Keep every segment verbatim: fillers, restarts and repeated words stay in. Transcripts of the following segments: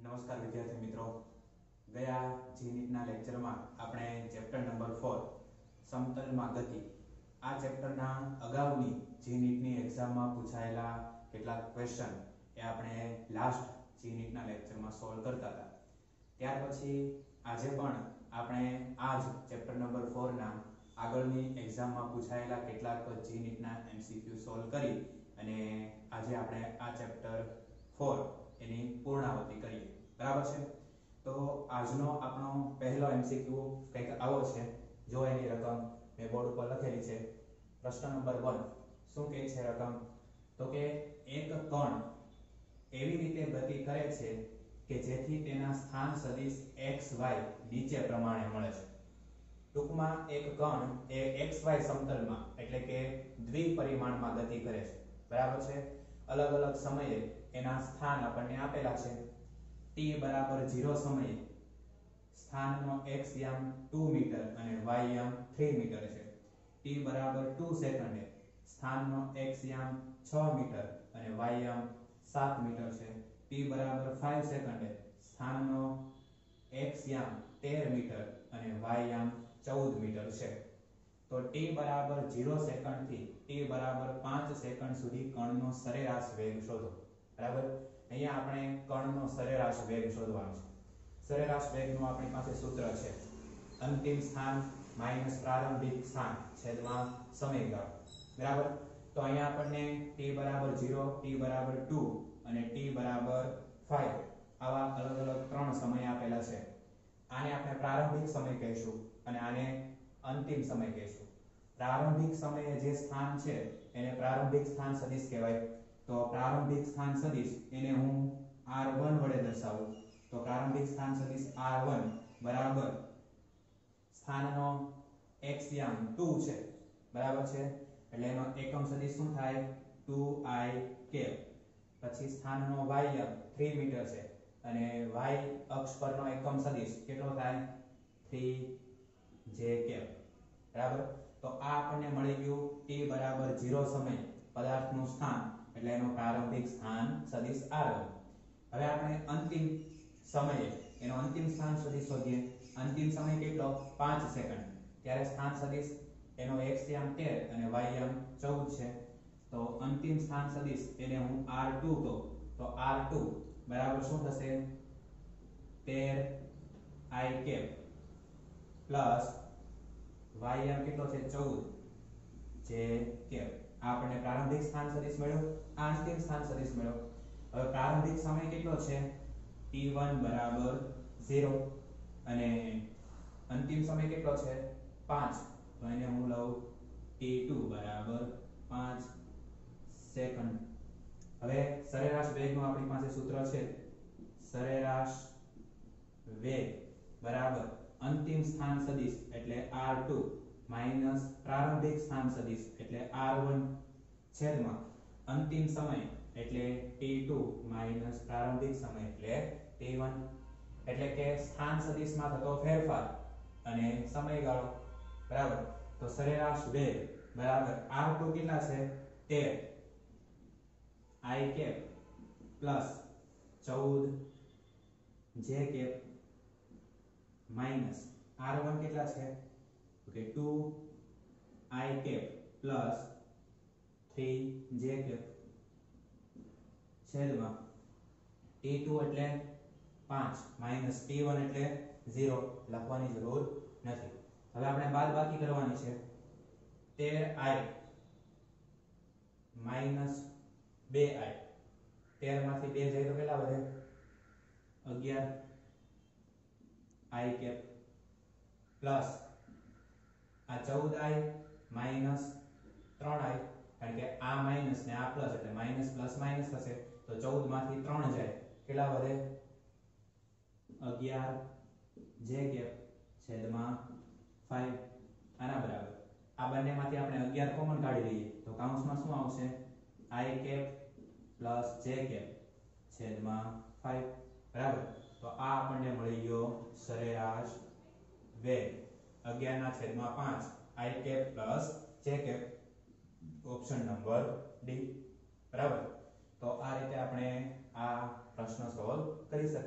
નમસ્કાર વિદ્યાર્થી મિત્રો, ગયા જીનીટના લેક્ચરમાં આપણે ચેપ્ટર નંબર ચાર સમતલમાં ગતિ આ ચેપ્ટરના અગાઉની જીનીટની એક્ઝામમાં પૂછાયેલા કેટલાક ક્વેશ્ચન એ આપણે લાસ્ટ જીનીટના લેક્ચરમાં સોલ્વ કરતા હતા. ત્યાર પછી આજે પણ આપણે આ જ ચેપ્ટર નંબર ચાર ના આગળની એક્ઝામમાં પૂછાયેલા કેટલાક જીનીટના એમસીક્યુ સોલ્વ કરી અને આજે આપણે આ ચેપ્ટર ચાર એની પૂર્ણાવૃત્તિ કરીએ. બરાબર છે? તો આજનો આપણો પહેલો એમસીક્યુ કંઈક આવો છે. જો એની રકમ મેં બોર્ડ ઉપર લખેલી છે. પ્રશ્ન નંબર એક શું કહે છે રકમ? તો કે એક કણ એવી રીતે ગતિ કરે છે કે જેથી તેના સ્થાન સદિશ xy નીચે પ્રમાણે મળે છે. ટૂંકમાં એક કણ એ xy સમતલમાં એટલે કે દ્વિપરિમાણમાં ગતિ કરે છે. બરાબર છે? અલગ અલગ સમયે એના સ્થાન આપણને આપેલા છે. t બરાબર શૂન્ય સમયે સ્થાનનો x યામ બે મીટર અને y યામ ત્રણ મીટર છે. t બરાબર બે સેકન્ડે સ્થાનનો x યામ છ મીટર અને y યામ સાત મીટર છે. t બરાબર પાંચ સેકન્ડે સ્થાનનો x યામ તેર મીટર અને y યામ ચૌદ મીટર છે. તો t બરાબર શૂન્ય સેકન્ડ થી t બરાબર પાંચ સેકન્ડ સુધી કણનો સરેરાશ વેગ શોધો. બરાબર? અહીંયા આપણે કણનો સરેરાશ વેગ શોધવાનો છે. સરેરાશ વેગનું આપણી પાસે સૂત્ર છે અંતિમ સ્થાન માઈનસ પ્રારંભિક સ્થાન છેદમાં સમયગાળો. બરાબર? તો અહીંયા આપણને t બરાબર શૂન્ય, t બરાબર બે અને t બરાબર પાંચ આવા અલગ અલગ ત્રણ સમય આપેલા છે. આને આપણે પ્રારંભિક સમય કહીશું અને આને અંતિમ સમય કહીશું. પ્રારંભિક સમયે જે સ્થાન છે એને પ્રારંભિક સ્થાન સદિશ કહેવાય. તો પ્રારંભિક સ્થાન સદિશ એને હું આર એક વડે દર્શાવું. તો પ્રારંભિક સ્થાન સદિશ આર એક બરાબર સ્થાનનો x યામ બે છે. બરાબર છે? એટલે એનો એકમ સદિશ શું થાય? Two i cap. પછી સ્થાનનો y યામ ત્રણ મીટર છે અને y અક્ષ પરનો એકમ સદિશ કેટલો થાય? ત્રણ જે કેપ. બરાબર? તો આ આપણને મળી ગયું t બરાબર શૂન્ય સમય પદાર્થનું સ્થાન એટલે એનો પ્રારંભિક સ્થાન સદિશ આર એક. હવે આપણે અંતિમ સમયે એનો અંતિમ સ્થાન સદિશ શોધીએ. અંતિમ સમય કેટલો? પાંચ સેકન્ડ. ત્યારે સ્થાન સદિશ એનો x યામ તેર અને y યામ ચૌદ છે. તો અંતિમ સ્થાન સદિશ એને હું આર બે કહું. તો આર બે બરાબર શું થશે? તેર i કેપ પ્લસ y યામ કેટલો છે? ચૌદ જે કેપ. આ આપણને પ્રારંભિક સ્થાન સદિશ મળ્યો. આ અંતિમ સ્થાન સદિશ મળ્યો. હવે પ્રારંભિક સમય કેટલો છે? t એક બરાબર શૂન્ય અને અંતિમ સમય કેટલો છે? પાંચ. તો એને હું લઉં t બે બરાબર પાંચ સેકન્ડ. હવે સરેરાશ વેગનું આપણી પાસે સૂત્ર છે. સરેરાશ વેગ બરાબર અંતિમ સ્થાન સદિશ એટલે આર બે માઈનસ પ્રારંભિક સ્થાન સદિશ એટલે આર એક છેદમાં અંતિમ સમય એટલે t બે માઈનસ પ્રારંભિક સમય એટલે t એક. એટલે કે સ્થાન સદિશમાં થતો ફેરફાર અને સમયગાળો. બરાબર? તો સરેરાશ વેગ બરાબર આર બે કેટલા છે? તેર i કેપ પ્લસ ચૌદ જે કેપ માઈનસ આર એક કેટલા છે? તો કે બે i કેપ પ્લસ ત્રણ જે કેપ છેદમાં t બે એટલે પાંચ માઈનસ t એક એટલે શૂન્ય. લખવાની જરૂર નથી. હવે આપણે બાદબાકી કરવાની છે. તેર i માઈનસ બે i. તેર માંથી બે જાય તો કેટલા વધે? અગિયાર i કેપ પ્લસ આ ચૌદ i માઈનસ ત્રણ i. કારણ કે આ માઈનસ ને આ પ્લસ એટલે માઈનસ પ્લસ માઈનસ થશે. તો ચૌદ માંથી ત્રણ જાય કેટલા વધે? અગિયાર જે કેપ છેદમાં પાંચ. આના બરાબર આ બંનેમાંથી આપણે અગિયાર કોમન કાઢી લઈએ તો કૌંસમાં શું આવશે? i કેપ પ્લસ જે કેપ છેદમાં પાંચ. બરાબર? તો આ આપણને મળી ગયો સરેરાશ વેગ અગિયાર ના છેદમાં પાંચ i કેપ પ્લસ જે કેપ. Option number D. બરાબર? તો આ રીતે આપણે આ પ્રશ્ન સોલ્વ કરી શકીએ.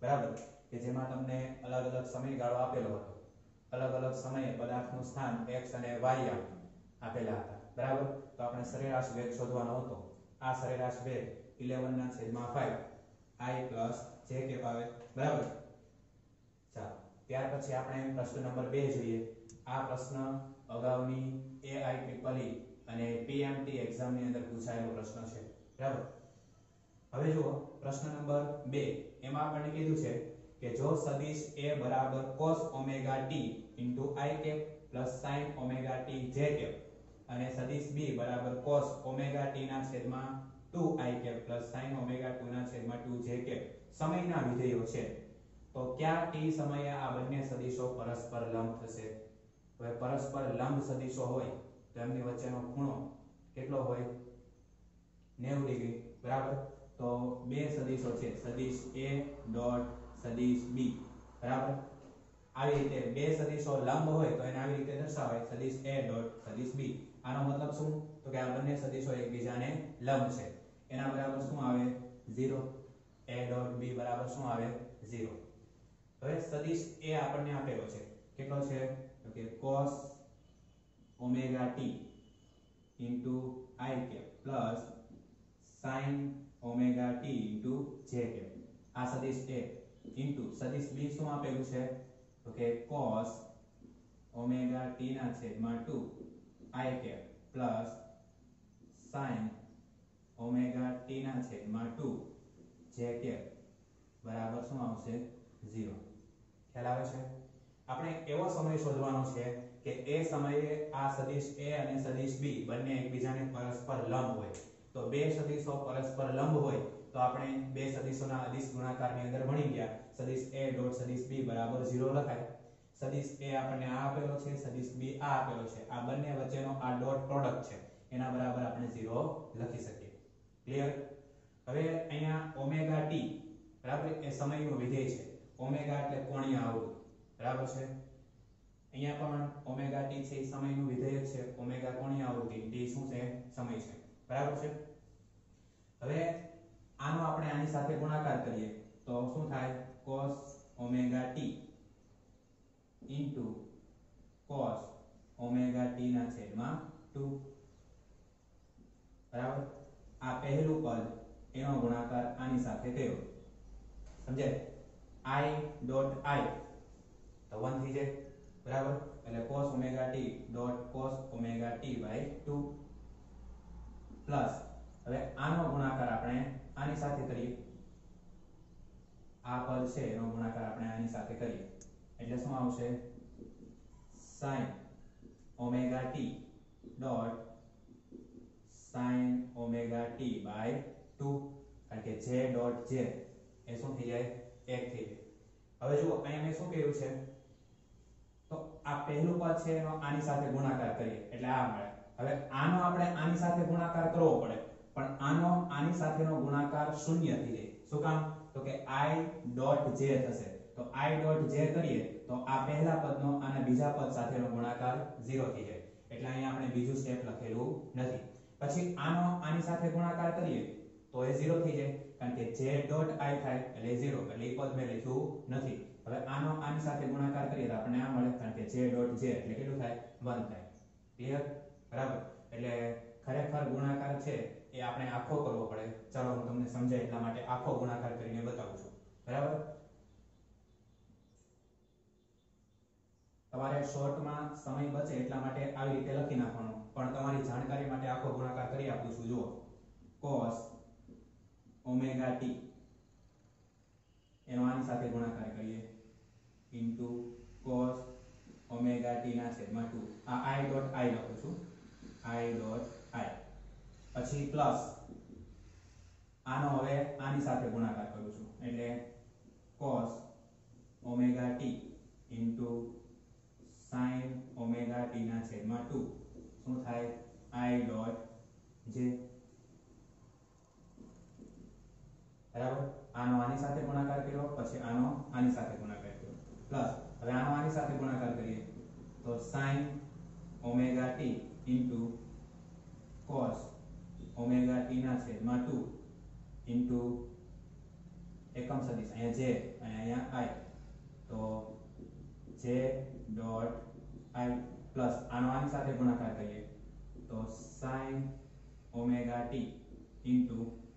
બરાબર, કે જેમાં તમને અલગ અલગ સમયગાળો આપેલો હતો, અલગ અલગ સમયે પદાર્થનું સ્થાન x અને y આપેલા હતા, બરાબર. તો આપણે સરેરાશ વેગ શોધવાનો હતો. આ સરેરાશ વેગ eleven ના છેદમાં five i plus j cap આવે, બરાબર. ચાલો, ત્યાર પછી આપણે પ્રશ્ન નંબર બે જોઈએ. આ પ્રશ્ન અગાઉની A I Triple E અને P M T એક્ઝામ ની અંદર પૂછાયેલો પ્રશ્ન છે, બરાબર. હવે જુઓ પ્રશ્ન નંબર બે. એમાં આપણને કીધું છે કે જો સદિશ A બરાબર cos omega t into i cap plus sin omega t j cap અને સદિશ B બરાબર cos omega t ના છેદમાં two i cap plus sin omega two ના છેદમાં two j cap સમયના વિધેયો છે, તો કયા t સમયે આ બંને સદિશો પરસ્પર લંબ થશે? હવે પરસ્પર લંબ સદિશો હોય તો એમની વચ્ચેનો ખૂણો કેટલો હોય? ninety ડિગ્રી, બરાબર. તો બે સદિશો છે, સદિશ A ડોટ સદિશ B, બરાબર. આવી રીતે બે સદિશો લંબ હોય તો એને આવી રીતે દર્શાવાય, સદિશ A ડોટ સદિશ B. આનો મતલબ શું? તો કે આ બંને સદિશો એકબીજાને લંબ છે. એના બરાબર શું આવે? zero. A ડોટ B બરાબર શું આવે? zero. હવે સદિશ A આપણને આપેલો છે, કેટલો છે? તો કે cos omega t into i cap plus sin omega t into j cap. આ સદિશ A into સદિશ B શું આપેલું છે? તો કે cos omega t ના છેદમાં two i cap plus sin omega t ના છેદમાં two j cap બરાબર શું આવશે? zero. ખ્યાલ આવે છે? આપણે એવો સમય શોધવાનો છે કે એ સમયે આ સદિશ A અને સદિશ B બંને એકબીજાને પરસ્પર લંબ હોય. તો બે સદિશો પરસ્પર લંબ હોય તો આપણે બે સદિશોના અદિશ ગુણાકારની અંદર ભણી ગયા, સદિશ A ડોટ સદિશ B બરાબર zero લખાય. સદિશ A આપણને આ આપેલો છે, સદિશ B આ આપેલો છે, આ બંને વચ્ચેનો આ ડોટ પ્રોડક્ટ છે, એના બરાબર આપણે zero લખી શકીએ. ક્લિયર? હવે અહીંયા ઓમેગા t બરાબર એ સમયનું વિધેય છે. ઓમેગા એટલે કોણીય આવૃત્તિ, બરાબર છે. અહીંયા પણ ઓમેગા t છે એ સમયનું વિધેય છે, ઓમેગા કોણીય આવૃત્તિ, t શું છે? સમય છે, બરાબર છે. હવે આનો આપણે આની સાથે ગુણાકાર કરીએ તો શું થાય? cos omega t into cos omega t ના છેદમાં two, બરાબર. આ પહેલું પદ એનો ગુણાકાર આની સાથે કર્યો, સમજાય? i ડોટ i તો one થઈ જાય, બરાબર. એટલે cos omega t dot cos omega t by two plus હવે આનો ગુણાકાર આપણે આની સાથે કરીએ, આ પદ છે એનો ગુણાકાર આપણે આની સાથે કરીએ એટલે શું આવશે? sin omega t dot sin omega t by two, કારણ કે j ડોટ j એ શું થઈ જાય? એક થઈ જાય. હવે જુઓ અહીંયા મેં શું કર્યું છે, તો આ પહેલું પદ છે એનો આની સાથે ગુણાકાર કરીએ એટલે આ મળે. હવે આનો આપણે આની સાથે ગુણાકાર કરવો પડે, પણ આનો આની સાથેનો ગુણાકાર શૂન્ય થઈ જાય. શું કામ? તો કે i ડોટ j થશે. તો i ડોટ j કરીએ તો આ પહેલા પદનો આના બીજા પદ સાથેનો ગુણાકાર zero થઈ જાય. એટલે અહીંયા આપણે બીજું સ્ટેપ લખેલું નથી. પછી આનો આની સાથે ગુણાકાર કરીએ તો એ zero થઈ જાય, કારણ કે j ડોટ i થાય એટલે zero, એટલે એ પદ મેં લખ્યું નથી. હવે આનો આની સાથે ગુણાકાર કરીએ તો આપણને આ મળે, કારણ કે j ડોટ j એટલે કેટલું થાય? one થાય. ક્લિયર? બરાબર. એટલે ખરેખર ગુણાકાર છે એ આપણે આખો કરવો પડે. ચાલો હું તમને સમજાય એટલા માટે આખો ગુણાકાર કરીને બતાવું છું, બરાબર. તમારે શોર્ટમાં સમય બચે એટલા માટે આવી રીતે લખી નાખવાનો, પણ તમારી જાણકારી માટે આખો ગુણાકાર કરી આપું છું. જુઓ, cos omega t એનો આની સાથે ગુણાકાર કરીએ into cos omega t ના છેદમાં two. આ i ડોટ i લખું છું, i ડોટ i. પછી પ્લસ આનો હવે આની સાથે ગુણાકાર કરું છું એટલે cos omega t into sin omega t ના છેદમાં two શું થાય? i ડોટ j, બરાબર. આનો આની સાથે ગુણાકાર કર્યો, પછી આનો આની સાથે ગુણાકાર કર્યો, પ્લસ હવે આનો આની સાથે ગુણાકાર કરીએ તો sin omega t into cos omega t ના છેદમાં two into એકમ સદિશ અહીંયા j અને અહીંયા i, તો j ડોટ i પ્લસ આનો આની સાથે ગુણાકાર કરીએ તો sin omega t into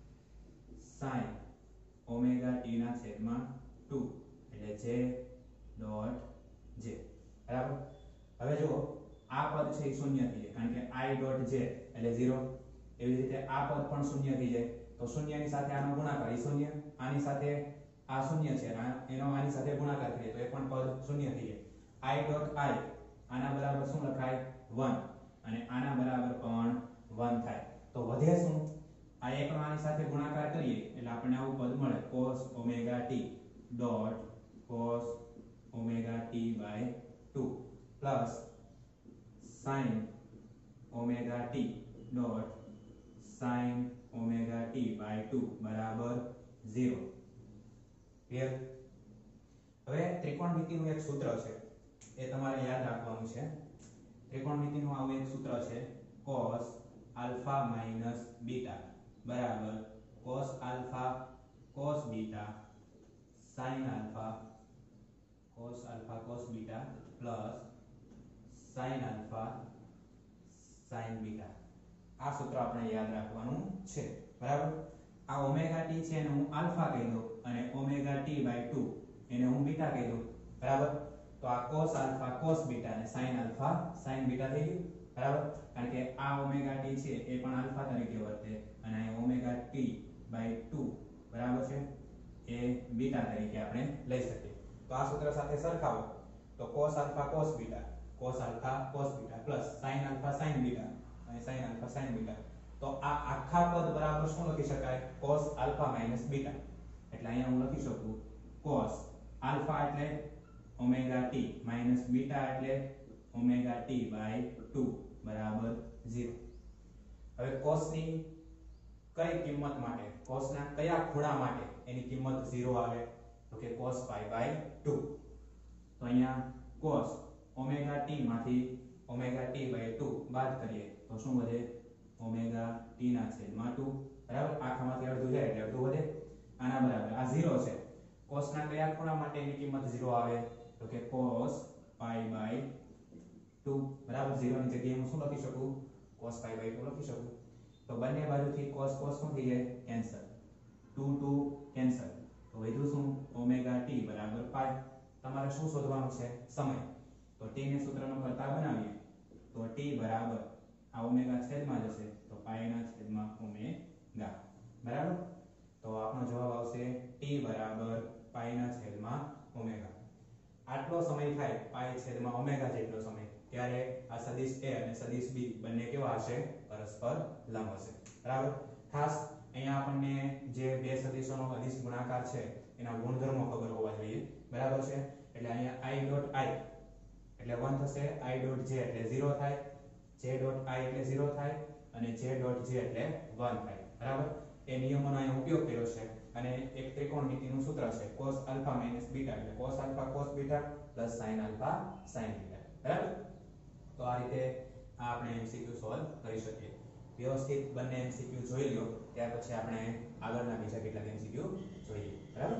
sin omega t ના છેદમાં ટુ એટલે j ડોટ j, બરાબર. હવે જુઓ આ પદ છે એ શૂન્ય થઈ જાય કારણ કે i ડોટ j એટલે ઝીરો. એવી રીતે આ પદ પણ શૂન્ય થઈ જાય તો શૂન્યની સાથે આનો ગુણાકાર એ શૂન્ય, આની સાથે આ શૂન્ય છે એનો આની સાથે ગુણાકાર કરીએ તો એ પણ પદ શૂન્ય થઈ જાય. i ડોટ i આના બરાબર શું લખાય વન અને આના બરાબર પણ વન થાય. તો વધે શું, આ એકનો આની સાથે ગુણાકાર કરીએ એટલે આપણને આવું પદ મળે cos omega t dot cos omega t by two plus sin omega t dot sin omega t by two બરાબર ઝીરો. ક્લિયર? હવે ત્રિકોણમિતિનું એક સૂત્ર છે એ તમારે યાદ રાખવાનું છે. ત્રિકોણમિતિનું આવું એક સૂત્ર છે cos આલ્ફા માઈનસ બીટા બરાબર cos alpha cos beta sin alpha cos alpha cos beta plus sin alpha sin beta. આ સૂત્ર આપણે યાદ રાખવાનું છે, બરાબર. આ ઓમેગા t છે એને હું આલ્ફા કહી દઉં અને ઓમેગા t બાય ટુ એને હું બીટા કહી દઉં, બરાબર. તો આ cos આલ્ફા cos બીટા અને sin આલ્ફા sin બીટા થઈ ગયું, બરાબર. કારણ કે આ ઓમેગા t છે એ પણ આલ્ફા તરીકે વર્તે અને આ ઓમેગા t બાય ટુ બરાબર છે એ બીટા તરીકે આપણે લઈ શકીએ. તો આ સૂત્ર સાથે સરખાવો તો cos alpha cos beta cos alpha cos beta plus sin alpha sin beta અને sin આલ્ફા sin બીટા. તો આ આખા પદ બરાબર શું લખી શકાય cos આલ્ફા માઈનસ બીટા. એટલે અહીંયા હું લખી શકું cos આલ્ફા એટલે ઓમેગા t માઈનસ બીટા એટલે ઓમેગા t બાય ટુ બરાબર ઝીરો. હવે cos ની કઈ કિંમત માટે, cos ના કયા ખૂણા માટે એની કિંમત ઝીરો આવે તો કે cos પાઈ બાય ટુ. તો અહીંયા cos ઓમેગા t માંથી ઓમેગા t બાય ટુ બાદ કરીએ તો શું વધે ઓમેગા t ના છેદમાં ટુ, બરાબર. આખામાંથી અડધું જાય એટલે અડધું વધે. આના બરાબર આ ઝીરો છે. cos ના કયા ખૂણા માટે એની કિંમત ઝીરો આવે તો કે cos પાઈ બાય ટુ, બરાબર. ઝીરો ની જગ્યાએ હું શું લખી શકું cos પાઈ બાય ટુ લખી શકું. તો બંને બાજુથી cos cos શું થઈ જાય કેન્સલ, ટુ ટુ કેન્સલ. તો વધ્યું શું ઓમેગા t બરાબર પાઈ. તમારે શું શોધવાનું છે સમય. તો t ને સૂત્રનો કરતા બનાવીએ તો t બરાબર આ ઓમેગા છેદમાં જશે તો પાઈ ના છેદમાં ઓમેગા, બરાબર. તો આપણો જવાબ આવશે t બરાબર પાઈ ના છેદમાં ઓમેગા. આટલો સમય થાય પાઈ છેદમાં ઓમેગા જેટલો સમય ત્યારે આ સદિશ a અને સદિશ b બંને કેવા હશે પરસ્પર લંબ હશે, બરાબર. ખાસ અહીંયા આપણને જે બે સદિશોનો અદિશ ગુણાકાર છે એના ગુણધર્મો ખબર હોવા જોઈએ, બરાબર છે. એટલે અહીંયા i ડોટ i એટલે વન થશે, i ડોટ j એટલે ઝીરો થાય, j ડોટ i એટલે ઝીરો થાય અને j ડોટ j એટલે વન થાય, બરાબર. એ નિયમોનો અહીં ઉપયોગ કર્યો છે અને એક ત્રિકોણમિતિનું સૂત્ર છે cos આલ્ફા માઈનસ બીટા એટલે cos alpha cos beta plus sin alpha sin beta, બરાબર. તો આ રીતે આ આપણે એમસીક્યુ સોલ્વ કરી શકીએ. વ્યવસ્થિત બંને એમસીક્યુ જોઈ લ્યો ત્યાર પછી આપણે આગળના બીજા કેટલાક એમસીક્યુ જોઈએ, બરાબર.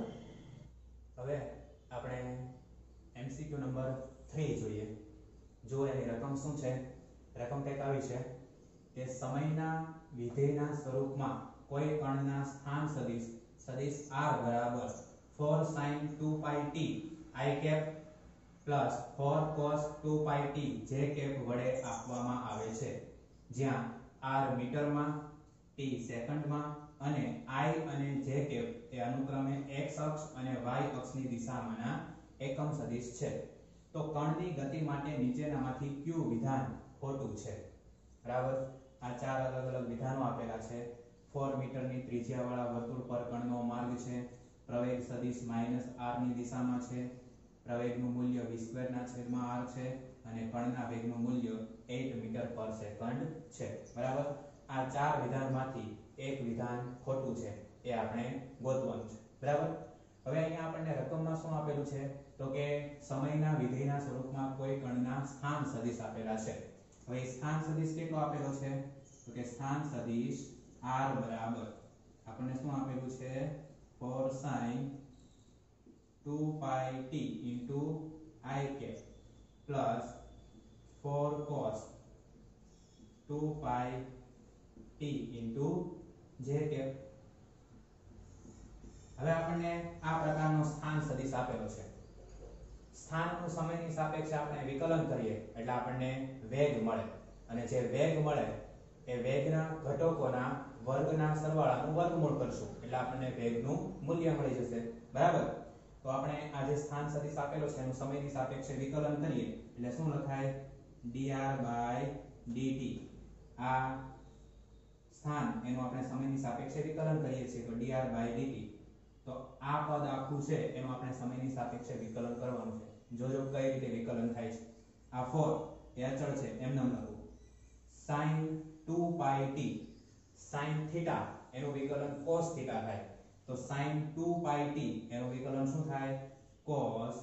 હવે આપણે એમસીક્યુ નંબર થ્રી જોઈએ. જો એની રકમ શું છે, રકમ કંઈક આવી છે કે સમયના વિધેયના સ્વરૂપમાં કોઈ કણના સ્થાન સદિશ સદિશ r બરાબર four sin two pi t i cap plus four cos two pi t j cap વડે આપવામાં આવે છે, જ્યાં r મીટરમાં, t સેકન્ડમાં અને i અને j કેપ એ અનુક્રમે x અક્ષ અને y અક્ષની દિશામાંના એકમ સદિશ છે. તો કણની ગતિ માટે નીચેનામાંથી કયું વિધાન ખોટું છે, બરાબર. આ ચાર અલગ અલગ વિધાનો આપેલા છે. ચાર મીટરની ત્રિજ્યાવાળા વર્તુળ પર કણનો માર્ગ છે, પ્રવેગ સદિશ માઈનસ r ની દિશામાં છે, પ્રવેગનું મૂલ્ય v સ્ક્વેર ના છેદમાં r છે અને કણના વેગનું મૂલ્ય આઠ મીટર પર સેકન્ડ છે, બરાબર. આ ચાર વિધાનમાંથી એક વિધાન ખોટું છે એ આપણે ગોતવાનું છે, બરાબર. હવે અહીંયા આપણને રકમમાં શું આપેલું છે તો કે સમયના વિધેયના સ્વરૂપમાં કોઈ કણના સ્થાન સદિશ આપેલા છે. હવે સ્થાન સદિશ કેટલો આપેલો છે તો કે સ્થાન સદિશ r બરાબર આપણને શું આપેલું છે four sin two pi t into I cap plus four cos two pi t into j cap. હવે આપણને આ પ્રકારનો સ્થાન સદિશ આપેલો છે. સ્થાનનું સમયની સાપેક્ષે આપણે વિકલન કરીએ એટલે આપણને વેગ મળે અને જે વેગ મળે એ વેગના ઘટકોના વર્ગના સરવાળાનું વર્ગમૂળ કરશું એટલે આપણને વેગનું મૂલ્ય મળી જશે. બરાબર. તો આપણે આ જે સ્થાન સદિશ આપેલો છે એનું સમયની સાપેક્ષે વિકલન કરીએ એટલે શું લખાય dr dt. આ સ્થાન એનું આપણે સમયની સાપેક્ષે વિકલન કરીએ છીએ તો dr dt. તો આ પદ આખું છે એનું આપણે સમયની સાપેક્ષે વિકલન કરવાનું છે. જોજો કઈ રીતે વિકલન થાય છે. આ ચાર એ અચળ છે એમ નામ લખું sin two pi t sin θ એનું વિકલન cos θ થાય તો sin टू पाई t એનું વિકલન શું થાય cos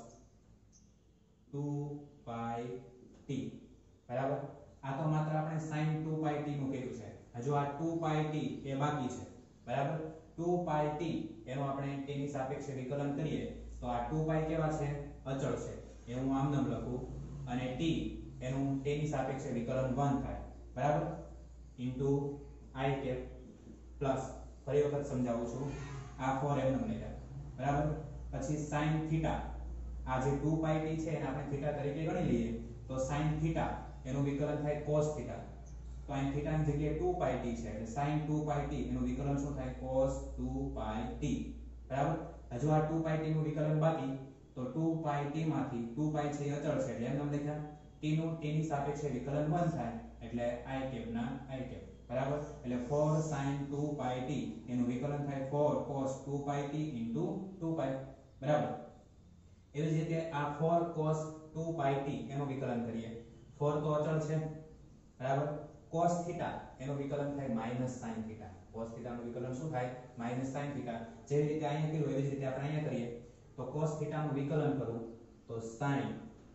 टू पाई t. બરાબર. આ તો માત્ર આપણે sin टू पाई t નું કર્યું છે. હજુ આ टू पाई t એ બાકી છે. બરાબર. टू पाई t એનું આપણે તેની સાપેક્ષે વિકલન કરીએ તો આ टू पाई કેવા છે અચળ છે એ હું આમ નામ લખું અને t એનું તેની સાપેક્ષે વિકલન वन થાય. બરાબર. ઇન્ટુ I cap પ્લસ ફરી વખત સમજાવું છું આ ચાર એમ નામ લેતા. બરાબર. પછી sin θ આ જે टू पाई t છે એને આપણે θ તરીકે ગણી લઈએ તો sin θ એનું વિકલન થાય cos θ. તો અહીં θ ની જગ્યાએ टू पाई t છે એટલે sin टू पाई t એનું વિકલન શું થાય cos टू पाई t. બરાબર. હજુ આ टू पाई t નું વિકલન બાકી તો टू पाई t માંથી टू पाई છે એ અચળ છે એટલે એમ નામ લખ્યા t નું t ની સાપેક્ષે વિકલન वन થાય એટલે I cap ના I cap. બરાબર. એટલે four sin two pi t એનું વિકલન થાય four cos two pi t two pi. બરાબર. એવી જ રીતે આ four cos two pi t એનું વિકલન કરીએ. फोर તો અચળ છે. બરાબર. cos θ એનું વિકલન થાય માઈનસ sin θ. cos θ નું વિકલન શું થાય માઈનસ sin θ. જેવી રીતે અહીંયા કર્યું એવી જ રીતે આપણે અહીંયા કરીએ તો cos θ નું વિકલન કરું તો sin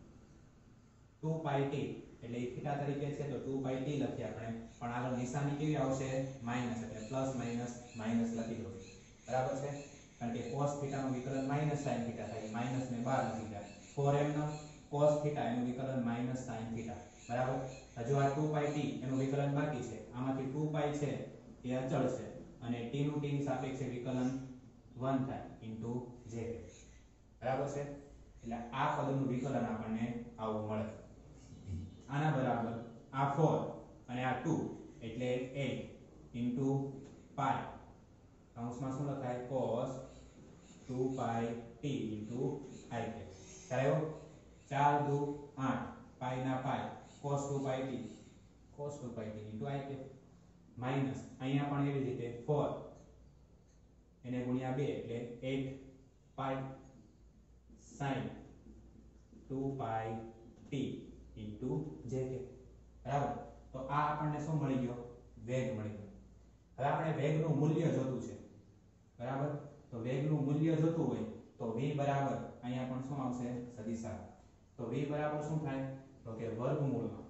टू पाई t એટલે θ તરીકે છે તો टू पाई t લખીએ આપણે પણ આગળ નિશાની કેવી આવશે માઈનસ એટલે પ્લસ માઈનસ માઈનસ લખી દો. બરાબર છે. કારણ કે cos θ નું વિકલન માઈનસ sin θ થાય માઈનસ ને બાર લખી જાય. फोर m નો cos θ એનું વિકલન માઈનસ sin θ. બરાબર. હજુ આ टू पाई t એનું વિકલન બાકી છે. આમાંથી टू पाई છે એ અચળ છે અને t નું t ની સાપેક્ષે વિકલન वन થાય ઇન્ટુ j. બરાબર છે. એટલે આ પદનું વિકલન આપણને આવું મળે. આના બરાબર આ फोर અને આ टू એટલે एट ઇન્ટુ પાઈ કૌંસમાં શું લખાય cos two pi t into I cap. ખ્યાલ આવ્યો. चार दू आठ पाई ના pi cos two pi t cos two pi t into I cap minus અહીંયા પણ એવી રીતે फोर એને ગુણ્યા બે એટલે eight pi sin two pi t into j cap. બરાબર. તો આ આપણને શું મળી ગયો વેગ મળી ગયો. હવે આપણે વેગનું મૂલ્ય જોતું છે. બરાબર. તો વેગનું મૂલ્ય જોતું હોય તો v બરાબર અહીંયા પણ શું આવશે સદિશ. તો v બરાબર શું થાય તો કે વર્ગમૂળમાં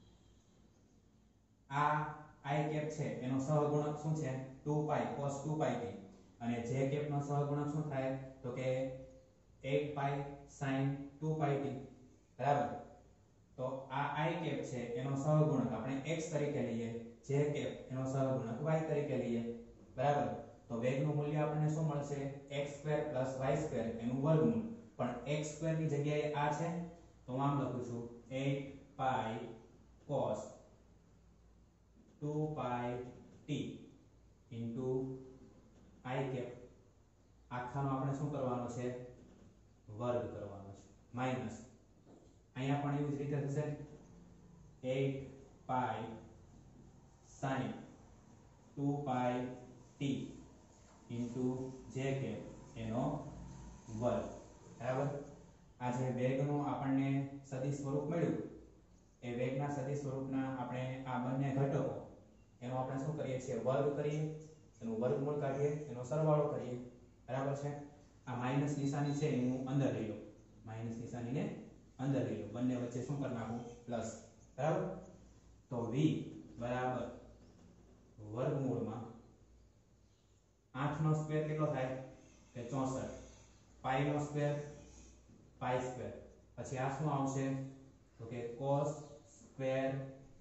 આ I cap છે એનો સહગુણક શું છે two pi cos two pi t અને j cap નો સહગુણક શું થાય તો કે eight pi sin two pi t. બરાબર. તો આ I cap છે એનો સહગુણક આપણે x તરીકે લઈએ j cap એનો સહગુણક y તરીકે લઈએ. બરાબર. તો વેગનું મૂલ્ય આપણને શું મળશે x સ્ક્વેર y સ્ક્વેર એનું વર્ગમૂળ. પણ x સ્ક્વેર ની જગ્યાએ આ છે તો હું આમ લખું છું eight pi cos two pi t into I cap. આખાનો આપણે શું કરવાનો છે વર્ગ કરવાનો છે માઈનસ અહીંયા પણ એવી જ રીતે થશે eight pi sin two pi t into j cap એનો વર્ગ. બરાબર. આ જે વેગનું આપણને સદિશ સ્વરૂપ મળ્યું એ વેગના સદિશ સ્વરૂપના આપણે આ બંને ઘટકો એનો આપણે શું કરીએ છીએ વર્ગ કરીએ એનું વર્ગમૂળ કાઢીએ એનો સરવાળો કરીએ. બરાબર છે. આ માઈનસ નિશાની છે એ હું અંદર લઈ લઉં માઈનસ નિશાનીને અંદર લઈ લઉં બંને વચ્ચે શું કરી નાખું પ્લસ. બરાબર. તો v બરાબર વર્ગમૂળમાં આઠ નો સ્ક્વેર કેટલો થાય કે ચોસઠ પાઈ નો સ્ક્વેર પાઈ સ્ક્વેર પછી આ શું આવશે તો કે cos square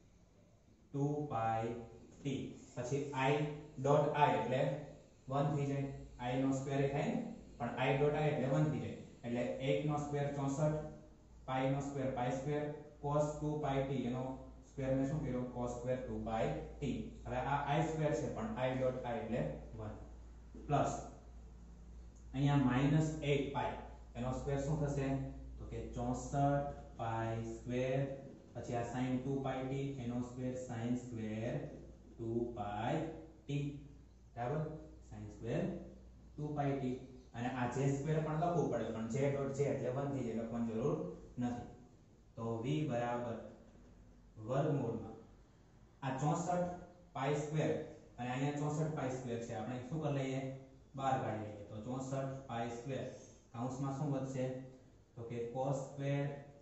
two pi t પછી i ડોટ i એટલે એક થઈ જાય i નો સ્ક્વેર એ થાય ને પણ i ડોટ i એટલે એક થઈ જાય એટલે એક નો સ્ક્વેર ચોસઠ પાઈ નો square pi square cos two pi t એનો સ્ક્વેર ને શું કર્યો cos square two pi t હવે આ i સ્ક્વેર છે પણ i ડોટ i એટલે એક પ્લસ અહીંયા માઈનસ આઠ પાઈ એનો સ્ક્વેર શું થશે તો કે ચોસઠ પાઈ સ્ક્વેર પછી આ sin ટુ પાઈ ટી એનો square sin square two pi t બરાબર sin square two pi t અને આ j સ્ક્વેર પણ લખવું પડે પણ j ડોટ j એટલે એક થઈ જાય લખવાની જરૂર નથી તો v બરાબર વર્ગમૂળમાં આ ચોસઠ પાઈ સ્ક્વેર અને અહીંયા ચોસઠ પાઈ સ્ક્વેર છે આપણે શું કરી લઈએ બહાર કાઢી લઈએ તો ચોસઠ પાઈ સ્ક્વેર કૌંસમાં શું વધશે તો કે cos square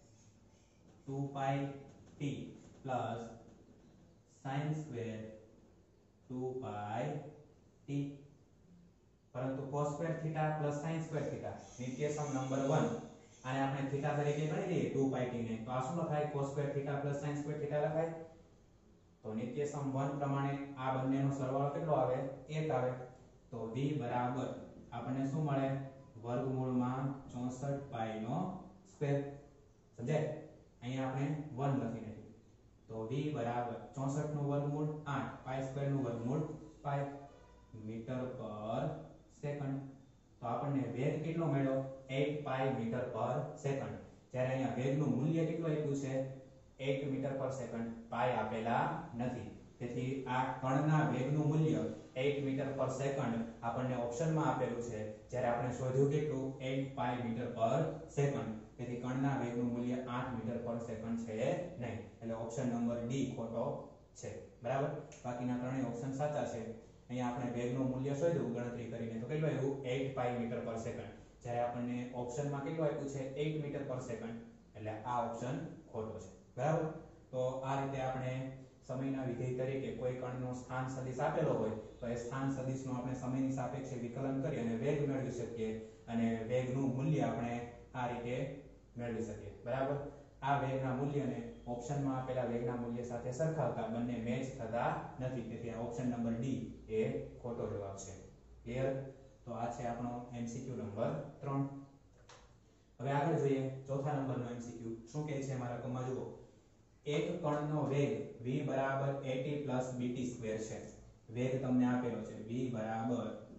two pi t plus sin square two pi t પરંતુ cos square theta plus sin square theta નિત્યસમ નંબર એક આને આપણે થીટા તરીકે ગણી લઈએ ટુ પાઈ ટી ને તો આ શું લખાય cos square theta plus sin square theta લખાય તો નિત્યસમ એક પ્રમાણે આ બંનેનો સરવાળો કેટલો આવે એક આવે તો v બરાબર આપણને શું મળે વર્ગમૂળમાં ચોસઠ પાઈ નો સ્ક્વેર સમજાય અહીંયા આપણે એક લખી નાખ્યું તો v બરાબર ચોસઠ નું વર્ગમૂળ આઠ પાઈ સ્ક્વેર નું વર્ગમૂળ પાઈ મીટર પર સેકન્ડ તો આપણને વેગ કેટલો મળ્યો આઠ પાઈ મીટર પર સેકન્ડ જ્યારે અહીંયા વેગનું મૂલ્ય કેટલું આપ્યું છે આઠ મીટર પર સેકન્ડ પાઈ આપેલા નથી તેથી આ કણના વેગનું મૂલ્ય આઠ મીટર પર સેકન્ડ આપણને ઓપ્શનમાં આપેલું છે જ્યારે આપણે શોધ્યું કેટલું આઠ પાઈ મીટર પર સેકન્ડ તેથી કણના વેગનું મૂલ્ય આઠ મીટર પર સેકન્ડ છે નહીં એટલે ઓપ્શન નંબર ડી ખોટો છે બરાબર બાકીના ત્રણેય ઓપ્શન સાચા છે અહીંયા આપણે વેગનું મૂલ્ય શોધ્યું ગણતરી કરીને તો કેટલું આવ્યું આઠ પાઈ મીટર પર સેકન્ડ જ્યારે આપણને ઓપ્શનમાં કેટલું આપ્યું છે આઠ મીટર પર સેકન્ડ એટલે આ ઓપ્શન ખોટો છે બરાબર તો આ રીતે આપણે સમયના વિધેય તરીકે કોઈ કણનો સ્થાન સદિશ આપેલો હોય તો એ સ્થાન સદિશનું આપણે સમયની સાપેક્ષે વિકલન કરી અને વેગ મેળવી શકીએ અને વેગનું મૂલ્ય આપણે આ રીતે મેળવી શકીએ બરાબર આ વેગના મૂલ્યને ઓપ્શનમાં આપેલા વેગના મૂલ્ય સાથે સરખાવતા બંને મેચ થતા નથી તેથી આ ઓપ્શન નંબર ડી એ ખોટો જવાબ છે ક્લિયર તો આ છે આપણો એમસીક્યુ નંબર ત્રણ હવે આગળ જોઈએ ચોથા નંબરનો એમસીક્યુ શું કહે છે મારા કમમાં જુઓ એક કણનો વેગ v બરાબર at પ્લસ bt સ્ક્વેર છે વેગ તમને આપેલો છે v બરાબર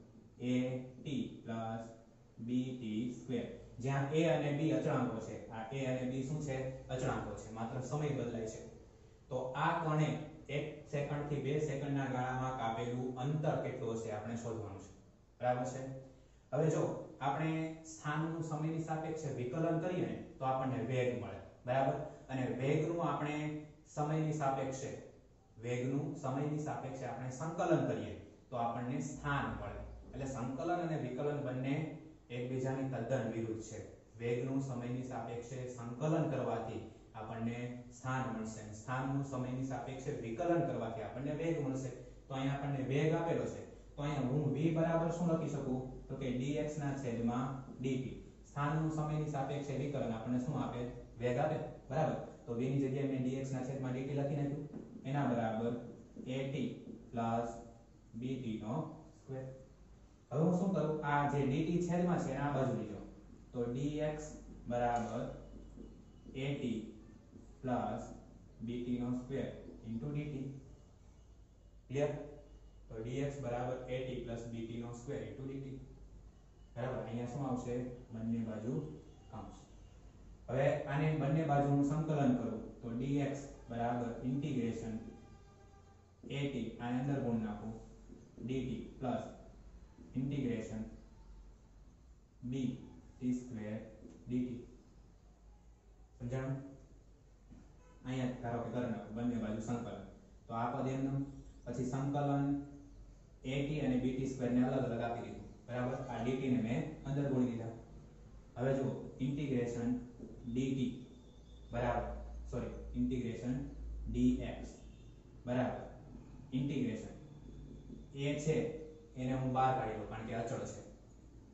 at પ્લસ bt સ્ક્વેર જ્યાં a અને b અચળાંકો છે આ a અને b શું છે અચળાંકો છે માત્ર સમય બદલાય છે તો આ કણે એક સેકન્ડ થી બે સેકન્ડના ગાળામાં કાપેલું અંતર કેટલું હશે આપણે શોધવાનું છે બરાબર છે હવે જો આપણે સ્થાનનું સમયની સાપેક્ષે વિકલન કરીએ ને તો આપણને વેગ મળે બરાબર અને વેગનું આપણે સમયની સાપેક્ષે વેગનું સમયની સાપેક્ષે આપણે સંકલન કરીએ તો આપણને સ્થાન મળે એટલે સંકલન અને વિકલન બંને એકબીજાની તદ્દન વિરુદ્ધ છે વેગનું સમયની સાપેક્ષે સંકલન કરવાથી આપણને સ્થાન મળશે સ્થાનનું સમયની સાપેક્ષે વિકલન કરવાથી આપણને વેગ મળશે તો અહીંયા આપણને વેગ આપેલો છે તો અહીંયા હું v બરાબર શું લખી શકું તો કે dx ના છેદમાં dt સ્થાનનું સમયની સાપેક્ષે વિકલન આપણને શું આપે વેગ આપે બરાબર તો v ની જગ્યાએ મેં dx ના છેદમાં dt લખી નાખ્યું એના બરાબર at bt નો સ્ક્વેર હવે હું શું કરું આ જે dt છેદમાં છે આ બાજુ લીધો તો dx બરાબર at bt નો સ્ક્વેર dt ક્લિયર તો dx બરાબર at bt નો સ્ક્વેર dt બરાબર અહીંયા શું આવશે બંને બાજુ કૌંસ હવે આને બંને બાજુનું સંકલન કરું તો dx બરાબર ઇન્ટિગ્રેશન at આને અંદર ગુણ નાખું dt plus integration b t square dt સમજાણું અહીંયા ધારો કે કરી નાખું બંને બાજુ સંકલન તો આ પદ એમનું પછી સંકલન at અને bt સ્ક્વેર ને અલગ અલગ આપી દીધું બરાબર આ dt ને મેં અંદર ગુણી દીધા હવે જો ઇન્ટિગ્રેશન dt બરાબર સોરી ઇન્ટિગ્રેશન dx બરાબર ઇન્ટિગ્રેશન a છે એને હું બહાર કાઢી લઉં કારણ કે અચળ છે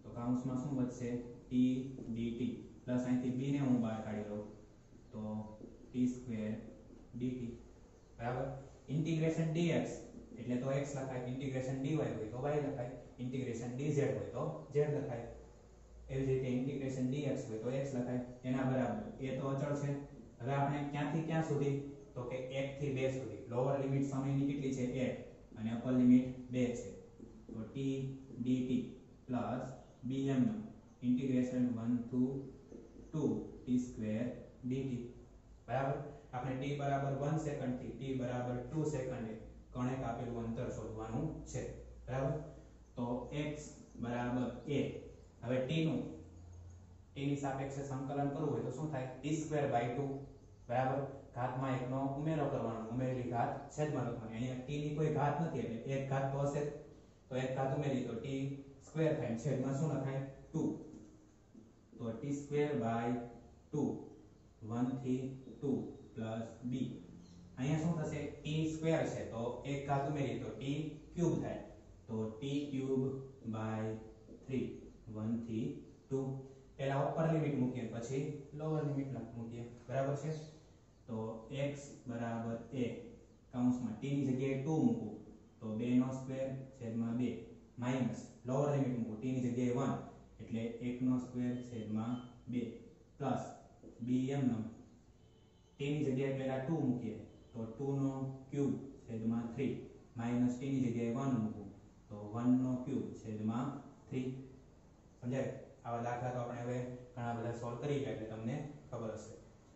તો કૌંસમાં શું વધશે t dt પ્લસ અહીંથી b ને હું બહાર કાઢી લઉં તો t સ્ક્વેર dt બરાબર ઇન્ટિગ્રેશન dx એટલે તો x લખાય ઇન્ટિગ્રેશન dy હોય તો y લખાય ઇન્ટિગ્રેશન dz હોય તો z લખાય એવી રીતે ઇન્ટિગ્રેશન dx હોય તો x લખાય એના બરાબર એ તો અચળ છે હવે આપણે ક્યાંથી ક્યાં સુધી તો કે એક થી બે સુધી લોઅર લિમિટ સમયની કેટલી છે એક અને અપર લિમિટ બે છે તો t dt પ્લસ bm નો integration one to two t square dt બરાબર આપણે t બરાબર one સેકન્ડ થી t બરાબર two સેકન્ડે કણે કાપેલું અંતર શોધવાનું છે બરાબર તો x બરાબર a હવે t નું t ની સાપેક્ષે સંકલન કરવું હોય તો શું થાય t સ્ક્વેર બાય two બરાબર ઘાતમાં એક નો ઉમેરો કરવાનો ઉમેરેલી ઘાત છેદમાં લખવાની અહીંયા t ની કોઈ ઘાત નથી એટલે એક ઘાત તો હશે તો એક ઘાત ઉમેરી તો t સ્ક્વેર થાય છેદમાં શું લખાય two તો t square by two one થી two પ્લસ b અહીંયા શું થશે t સ્ક્વેર છે તો એક ઘાત ઉમેરી તો t ક્યુબ થાય તો t cube by three one થી two પહેલા અપર લિમિટ મૂકીએ પછી લોઅર લિમિટ મૂકીએ બરાબર છે તો x બરાબર a કૌંસમાં t ની જગ્યાએ two મૂકું તો બે નો સ્ક્વેર છેદમાં બે માઈનસ લોઅર લિમિટ મૂકું t ની જગ્યાએ one એટલે એક નો સ્ક્વેર છેદમાં બે પ્લસ bm નો t ની જગ્યાએ પહેલા two મૂકીએ તો two નો ક્યુબ છેદમાં three માઈનસ t ની જગ્યાએ one મૂકું તો one નો ક્યુબ છેદમાં three સમજાય આવા દાખલા તો આપણે હવે ઘણા બધા સોલ્વ કરી ગયા એટલે તમને ખબર હશે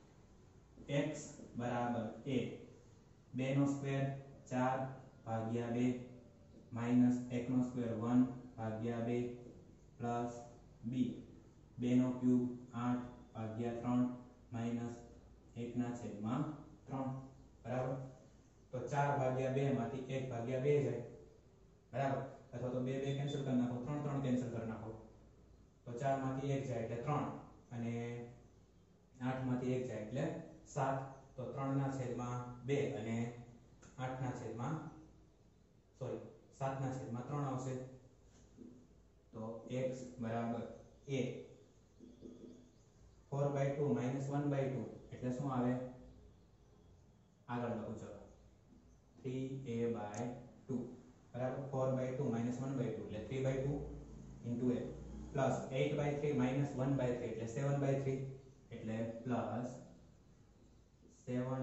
x બરાબર a બે નો સ્ક્વેર ચાર ભાગ્યા બે માઈનસ એક નો સ્ક્વેર one ભાગ્યા બે પ્લસ b બે નો ક્યુબ આઠ ભાગ્યા ત્રણ માઈનસ એક ના છેદમાં ત્રણ બરાબર તો ચાર ભાગ્યા બે માંથી એક ભાગ્યા બે જાય બરાબર અથવા તો બે બે કેન્સલ કરી નાખો ત્રણ ત્રણ કેન્સલ કરી નાખો તો ચાર માંથી એક જાય એટલે ત્રણ અને આઠ માંથી એક જાય એટલે સાત તો ત્રણ ના છેદમાં બે અને આઠ ના છેદમાં સોરી સાત ના છેદમાં ત્રણ આવશે તો x બરાબર a four by two minus one by two એટલે શું આવે આગળ લખું ચલો three a by two બરાબર four by two minus one by two એટલે three by two into a plus eight by three minus one by three એટલે seven by three એટલે plus seven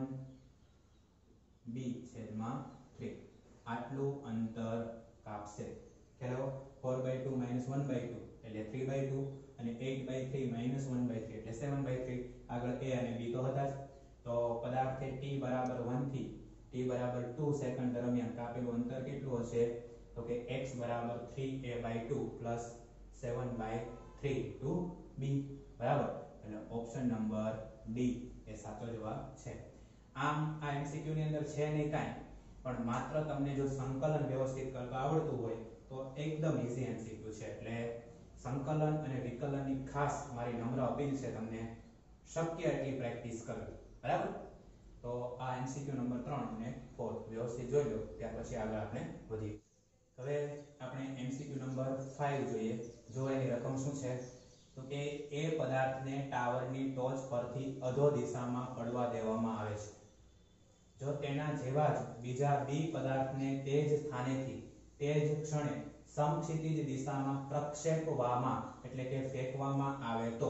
b છેદમાં three આટલું અંતર કાપશે ખ્યાલ four by two minus one by two એટલે three by two અને eight by three minus one by three એટલે seven by three આગળ a અને b તો હતા જ તો પદાર્થે t બરાબર one થી t બરાબર two સેકન્ડ દરમિયાન કાપેલું અંતર કેટલું હશે તો કે x બરાબર three a by two plus seven by three to b બરાબર એટલે ઓપ્શન નંબર d એ સાચો જવાબ છે આમ આ એમસીક્યુ ની અંદર છે નહીં કાંઈ પણ માત્ર તમને જો સંકલન વ્યવસ્થિત કરતા આવડતું હોય તો એકદમ ઈઝી એમસીક્યુ છે એટલે સંકલન અને વિકલનની ખાસ મારી નમ્ર અપીલ છે તમને શક્ય એટલી પ્રેક્ટિસ કરવી બરાબર તો આ એમસીક્યુ નંબર ત્રણ અને ચાર વ્યવસ્થિત જોઈ લો ત્યાર પછી આગળ આપણે વધીએ હવે આપણે એમસીક્યુ નંબર પાંચ જોઈએ જો એની રકમ શું છે તો કે એ પદાર્થને ટાવરની ટોચ પરથી અધો દિશામાં પડવા દેવામાં આવે છે જો તેના જેવા જ બીજા બી પદાર્થને તે જ સ્થાનેથી તે જ ક્ષણે સમક્ષિતિજ દિશામાં પ્રક્ષેપવામાં એટલે કે ફેંકવામાં આવે તો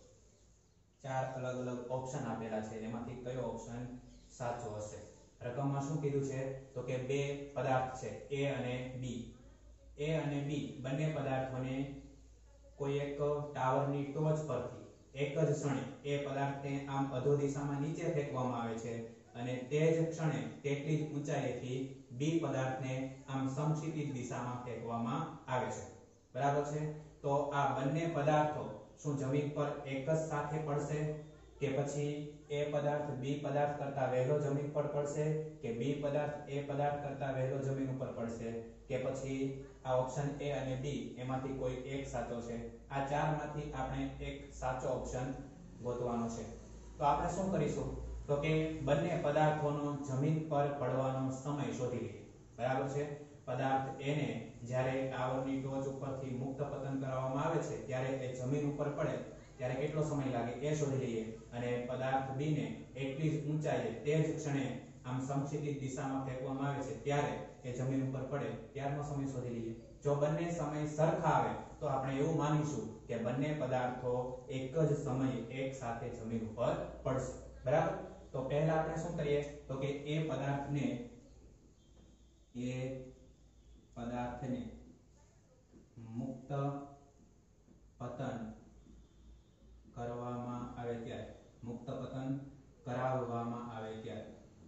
ચાર અલગ અલગ ઓપ્શન આપેલા છે એમાંથી કયો ઓપ્શન સાચો હશે રકમમાં શું કીધું છે તો કે બે પદાર્થ છે a અને b a અને b બંને પદાર્થોને કોઈ એક ટાવરની ટોચ પરથી એક જ ક્ષણે એ પદાર્થને આમ અધો દિશામાં નીચે ફેંકવામાં આવે છે અને તે જ ક્ષણે તેટલી જ ઊંચાઈથી બી પદાર્થને આમ સમક્ષિતિજ દિશામાં ફેંકવામાં આવે છે બરાબર છે તો આ બંને પદાર્થો શું જમીન પર એક જ સાથે પડશે કે પછી એ પદાર્થ બી પદાર્થ કરતા વહેલો જમીન પર પડશે કે બી પદાર્થ એ પદાર્થ કરતા વહેલો જમીન ઉપર પડશે કે પછી આ ઓપ્શન એ અને બી એમાંથી કોઈ એક સાચો છે આ ચારમાંથી આપણે એક સાચો ઓપ્શન ગોતવાનો છે તો આપણે શું કરીશું તો કે બંને પદાર્થોનો જમીન પર પડવાનો સમય શોધી લઈએ બરાબર છે પદાર્થ A ને જ્યારે ટાવરની ટોચ ઉપરથી મુક્ત પતન કરવામાં આવે છે ત્યારે એ જમીન ઉપર પડે ત્યારે કેટલો સમય લાગે એ શોધી લઈએ અને પદાર્થ B ને એટલી જ ઊંચાઈએ તે જ ક્ષણે આમ સમક્ષિતિજ દિશામાં ફેંકવામાં આવે છે ત્યારે એ જમીન ઉપર પડે ત્યારનો સમય શોધી લઈએ. જો બંને સમય સરખા આવે તો આપણે એવું માનીશું કે બંને પદાર્થો એક જ સમયે એક સાથે જમીન ઉપર પડશે. બરાબર. તો પહેલા આપણે શું કરીએ તો કે એ પદાર્થને એ પદાર્થને મુક્ત પતન કરવામાં આવે ત્યારે મુક્ત પતન કરાવવામાં આવે ત્યારે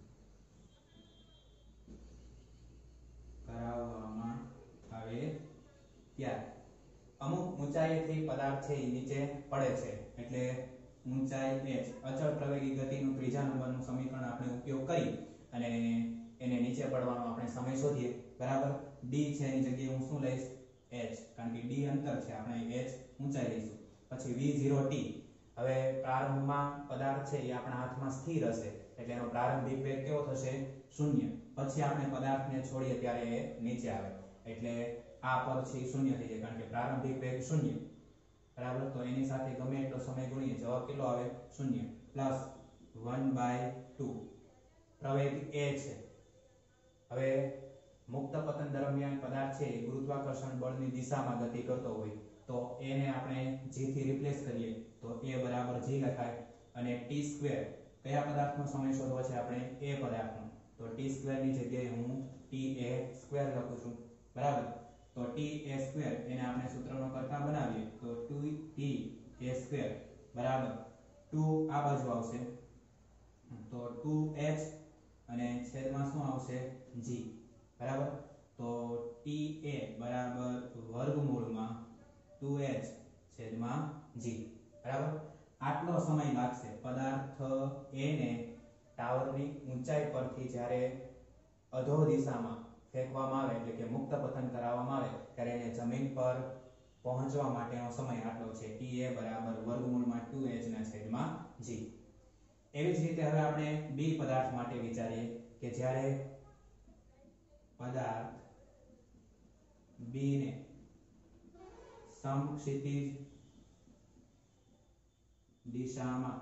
કરાવવામાં આવે ત્યારે અમુક ઊંચાઈથી પદાર્થ છે એ નીચે પડે છે એટલે ઊંચાઈ h અચળ પ્રવેગી ગતિનું ત્રીજા નંબરનું સમીકરણ આપણે ઉપયોગ કરી અને એને નીચે પડવાનો આપણે સમય શોધીએ. બરાબર. d છે એની જગ્યાએ હું શું લઈશ h કારણ કે d અંતર છે આપણે h ઊંચાઈ લઈશું. પછી v zero t હવે પ્રારંભમાં પદાર્થ છે એ આપણા હાથમાં સ્થિર હશે એટલે એનો પ્રારંભિક વેગ કેવો થશે શૂન્ય. પછી આપણે પદાર્થને છોડીએ ત્યારે એ નીચે આવે એટલે આ પદ છે શૂન્ય થઈ જાય કારણ કે પ્રારંભિક વેગ શૂન્ય. બરાબર. તો એની સાથે ગમે એટલો સમય ગુણીએ જવાબ કેટલો આવે શૂન્ય પ્લસ one by two પ્રવેગ a છે. હવે મુક્ત પતન દરમિયાન પદાર્થ છે એ ગુરુત્વાકર્ષણ બળની દિશામાં ગતિ કરતો હોય તો a ને આપણે g થી રિપ્લેસ કરીએ તો a બરાબર g લખાય અને t સ્ક્વેર કયા પદાર્થનો સમય શોધવો છે આપણે a પદાર્થનો તો t સ્ક્વેર ની જગ્યાએ હું ta સ્ક્વેર લખું છું. બરાબર. તો ta સ્ક્વેર એને આપણે સૂત્રનો કર્તા બનાવીએ તો two t a સ્ક્વેર બરાબર two આ બાજુ આવશે તો two h અને છેદમાં શું આવશે g. બરાબર. તો ta બરાબર વર્ગમૂળમાં two h છેદમાં g. બરાબર. આટલો સમય લાગશે પદાર્થ A ને ટાવરની ઊંચાઈ પરથી જ્યારે અધો દિશામાં ફેંકવામાં આવે એટલે કે મુક્ત પતન કરાવવામાં આવે ત્યારે એને જમીન પર પહોંચવા માટેનો સમય આટલો છે ta બરાબર વર્ગમૂળમાં two h ના છેદમાં g. એવી જ રીતે હવે આપણે B પદાર્થ માટે વિચારીએ કે જ્યારે પદાર્થ B ને સમક્ષિતિજ દિશામાં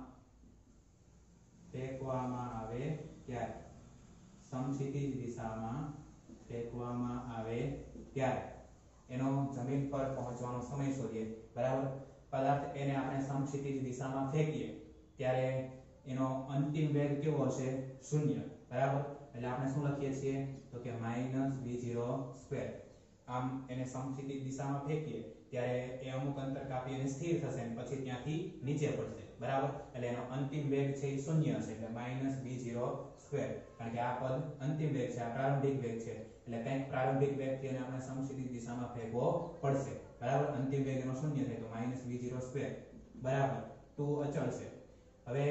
ફેંકવામાં આવે ત્યારે સમક્ષિતિજ દિશામાં ફેંકવામાં આવે ત્યારે એનો જમીન પર પહોંચવાનો સમય શોધીએ. બરાબર. પદાર્થ એને આપણે સમક્ષિતિજ દિશામાં ફેંકીએ ત્યારે એનો અંતિમ વેગ કેવો હશે શૂન્ય. બરાબર. એટલે આપણે શું લખીએ છીએ તો કે માઈનસ v zero સ્ક્વેર. આમ એને સમક્ષિતિજ દિશામાં ફેંકીએ ત્યારે એ અમુક અંતર કાપી અને સ્થિર થશે અને પછી ત્યાંથી નીચે પડશે. બરાબર. એટલે એનો અંતિમ વેગ છે એ શૂન્ય હશે એટલે માઈનસ v zero સ્ક્વેર કારણ કે આ પદ અંતિમ વેગ છે આ પ્રારંભિક વેગ છે એટલે કંઈક પ્રારંભિક વેગથી એને આપણે સમક્ષિતિજ દિશામાં ફેંકવો પડશે. બરાબર. અંતિમ વેગ એનો શૂન્ય થાય તો માઈનસ v zero સ્ક્વેર બરાબર two અચળ છે. હવે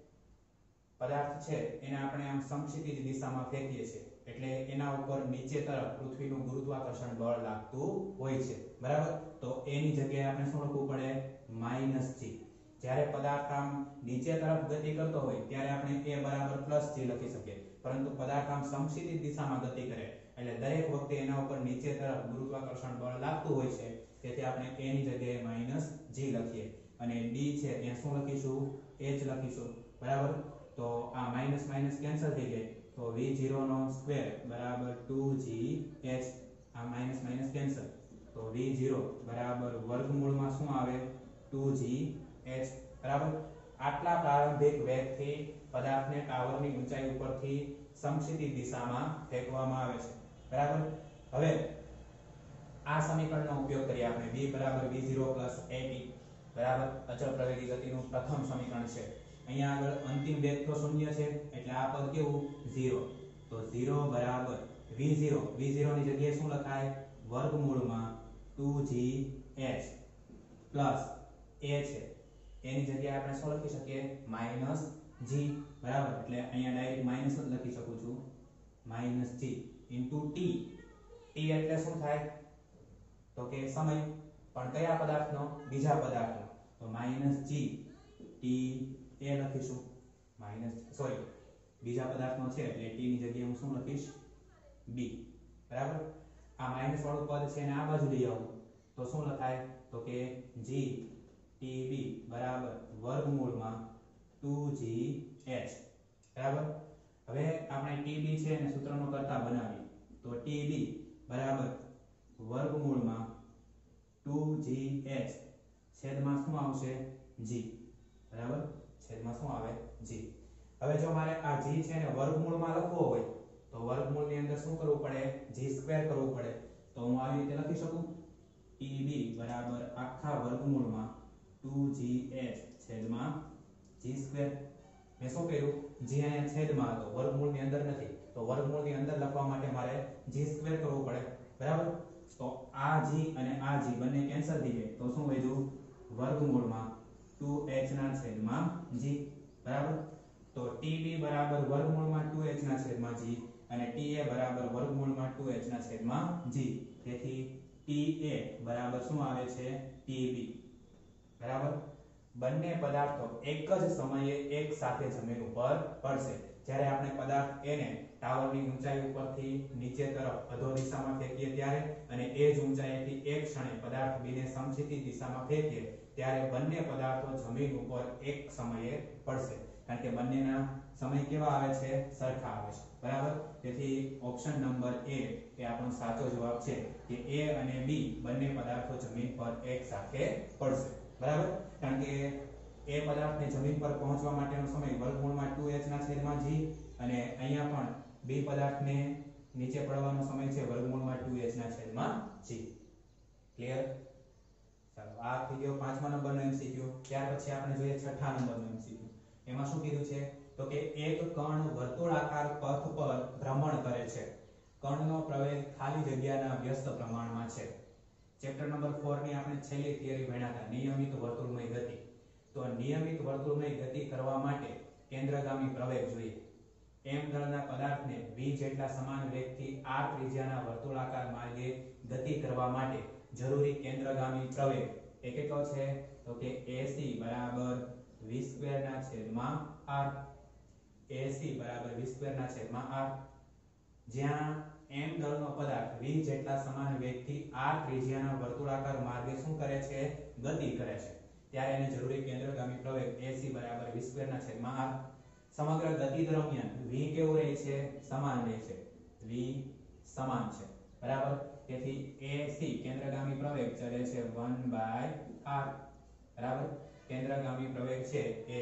પદાર્થ છે એને આપણે આમ સમક્ષિતિજ દિશામાં ફેંકીએ છીએ એટલે એના ઉપર નીચે તરફ પૃથ્વીનું ગુરુત્વાકર્ષણ બળ લાગતું હોય છે. બરાબર. તો એની જગ્યાએ આપણે શું લખવું પડે માઈનસ g. જ્યારે પદાર્થ આમ નીચે તરફ ગતિ કરતો હોય ત્યારે આપણે a બરાબર પ્લસ g લખી શકીએ પરંતુ પદાર્થ આમ સમક્ષિતિજ દિશામાં ગતિ કરે એટલે દરેક વખતે એના ઉપર નીચે તરફ ગુરુત્વાકર્ષણ બળ લાગતું હોય છે તેથી આપણે a ની જગ્યાએ માઈનસ g લખીએ અને d છે ત્યાં શું લખીશું h લખીશું. બરાબર. તો આ માઈનસ માઈનસ કેન્સલ થઈ જાય તો v zero નો સ્ક્વેર બરાબર two g h આ માઈનસ માઈનસ કેન્સલ તો v zero બરાબર વર્ગમૂળમાં શું આવે two g h. બરાબર. આટલા પ્રારંભિક વેગથી પદાર્થને ટાવરની ઊંચાઈ ઉપરથી સમક્ષિતિજ દિશામાં ફેંકવામાં આવે છે. બરાબર. હવે આ સમીકરણનો ઉપયોગ કરીએ આપણે b બરાબર v zero plus at બરાબર અચળ પ્રવેગી ગતિનું પ્રથમ સમીકરણ છે. અહીંયા આગળ અંતિમ વેગ તો શૂન્ય છે એટલે આ પદ કેવું zero તો zero બરાબર v zero v zero ની જગ્યાએ શું લખાય વર્ગમૂળમાં two g h plus a છે એની જગ્યાએ આપણે શું લખી શકીએ માઈનસ g. બરાબર. એટલે અહીંયા ડાયરેક્ટ માઈનસ જ લખી શકું છું minus g into t. t એટલે શું થાય તો કે સમય પણ કયા પદાર્થનો બીજા પદાર્થનો તો માઈનસ g t a લખીશું માઈનસ સોરી બીજા પદાર્થનો છે એટલે t ની જગ્યાએ હું શું લખીશ b. બરાબર. આ માઈનસ વાળું પદ છે એને આ બાજુ લઈ આવું તો શું લખાય તો કે g tb બરાબર વર્ગમૂળમાં ટુ જી એચ બરાબર। હવે આપણે tb છે એને સૂત્રનો કરતા બનાવીએ તો tb બરાબર વર્ગમૂળમાં ટુ જી એચ છેદમાં શું આવશે g બરાબર છેદમાં શું આવે g। હવે જો મારે આ g છે ને વર્ગમૂળમાં લખવો હોય તો વર્ગમૂળની અંદર શું કરવું પડે g સ્ક્વેર કરવું પડે તો હું આવી રીતે લખી શકું tb બરાબર આખા વર્ગમૂળમાં ટુ જી એચ છેદમાં g સ્ક્વેર। મેં શું કર્યું g અહીંયા છેદમાં હતો વર્ગમૂળની અંદર નથી તો વર્ગમૂળની અંદર લખવા માટે મારે g સ્ક્વેર કરવું પડે બરાબર। તો આ g અને આ g બંને કેન્સલ થઈ જાય તો શું વધ્યું વર્ગમૂળમાં ટુ એચ ના છેદમાં g બરાબર। તો tb બરાબર વર્ગમૂળમાં ટુ એચ ના છેદમાં g અને ta બરાબર વર્ગમૂળમાં ટુ એચ ના છેદમાં g તેથી ta બરાબર શું આવે છે tb બરાબર। બંને પદાર્થો એક જ સમયે એક સાથે જમીન ઉપર પડશે જ્યારે આપણે પદાર્થ a ને ટાવરની ઊંચાઈ ઉપરથી નીચે તરફ અધો દિશામાં ફેંકીએ ત્યારે અને એ જ ઊંચાઈથી એક ક્ષણે પદાર્થ b ને સમક્ષિતિજ દિશામાં ફેંકીએ ત્યારે બંને પદાર્થો જમીન ઉપર એક સમયે પડશે કારણ કે બંનેના સમય કેવા આવે છે સરખા આવે છે બરાબર। તેથી ઓપ્શન નંબર એ એ આપણો સાચો જવાબ છે કે a અને b બંને પદાર્થો જમીન પર એક સાથે પડશે બરાબર। કારણ કે એ પદાર્થને જમીન પર પહોંચવા માટેનો સમય વર્ગમૂળમાં ટુ એચ ના છેદમાં g અને અહીંયા પણ b પદાર્થને નીચે પડવાનો સમય છે વર્ગમૂળમાં ટુ એચ ના છેદમાં g ક્લિયર। ચાલો આ થઈ ગયો પાંચમા નંબરનો એમસીક્યુ। ત્યાર પછી આપણે જોઈએ છઠ્ઠા નંબરનો એમસીક્યુ। એમાં શું કીધું છે તો કે એક કણ વર્તુળાકાર પથ પર ભ્રમણ કરે છે કણનો પ્રવેગ ખાલી જગ્યાના વ્યસ્ત પ્રમાણમાં છે। ચેપ્ટર નંબર ચાર ની આપણે છેલ્લી થિયરી ભણ્યા હતા નિયમિત વર્તુળમય ગતિ। તો નિયમિત વર્તુળમય ગતિ કરવા માટે કેન્દ્રગામી પ્રવેગ જોઈએ। m દળના પદાર્થને v જેટલા સમાન વેગથી r ત્રિજ્યાના વર્તુળાકાર માર્ગે ગતિ કરવા માટે જરૂરી કેન્દ્રગામી પ્રવેગ એ કેટલો છે તો કે ac બરાબર v સ્ક્વેર ના છેદમાં r ac બરાબર v સ્ક્વેર ના છેદમાં r જ્યાં m દળનો પદાર્થ v જેટલા સમાન વેગથી r ત્રિજ્યાના વર્તુળાકાર માર્ગે શું કરે છે ગતિ કરે છે ત્યારે એને જરૂરી કેન્દ્રગામી પ્રવેગ ac બરાબર v સ્ક્વેર ના છેદમાં r। સમગ્ર ગતિ દરમિયાન v કેવું રહે છે સમાન રહે છે v સમાન છે બરાબર। તેથી ac કેન્દ્રગામી પ્રવેગ ચલે છે વન બાય r બરાબર। કેન્દ્રગામી પ્રવેગ છે એ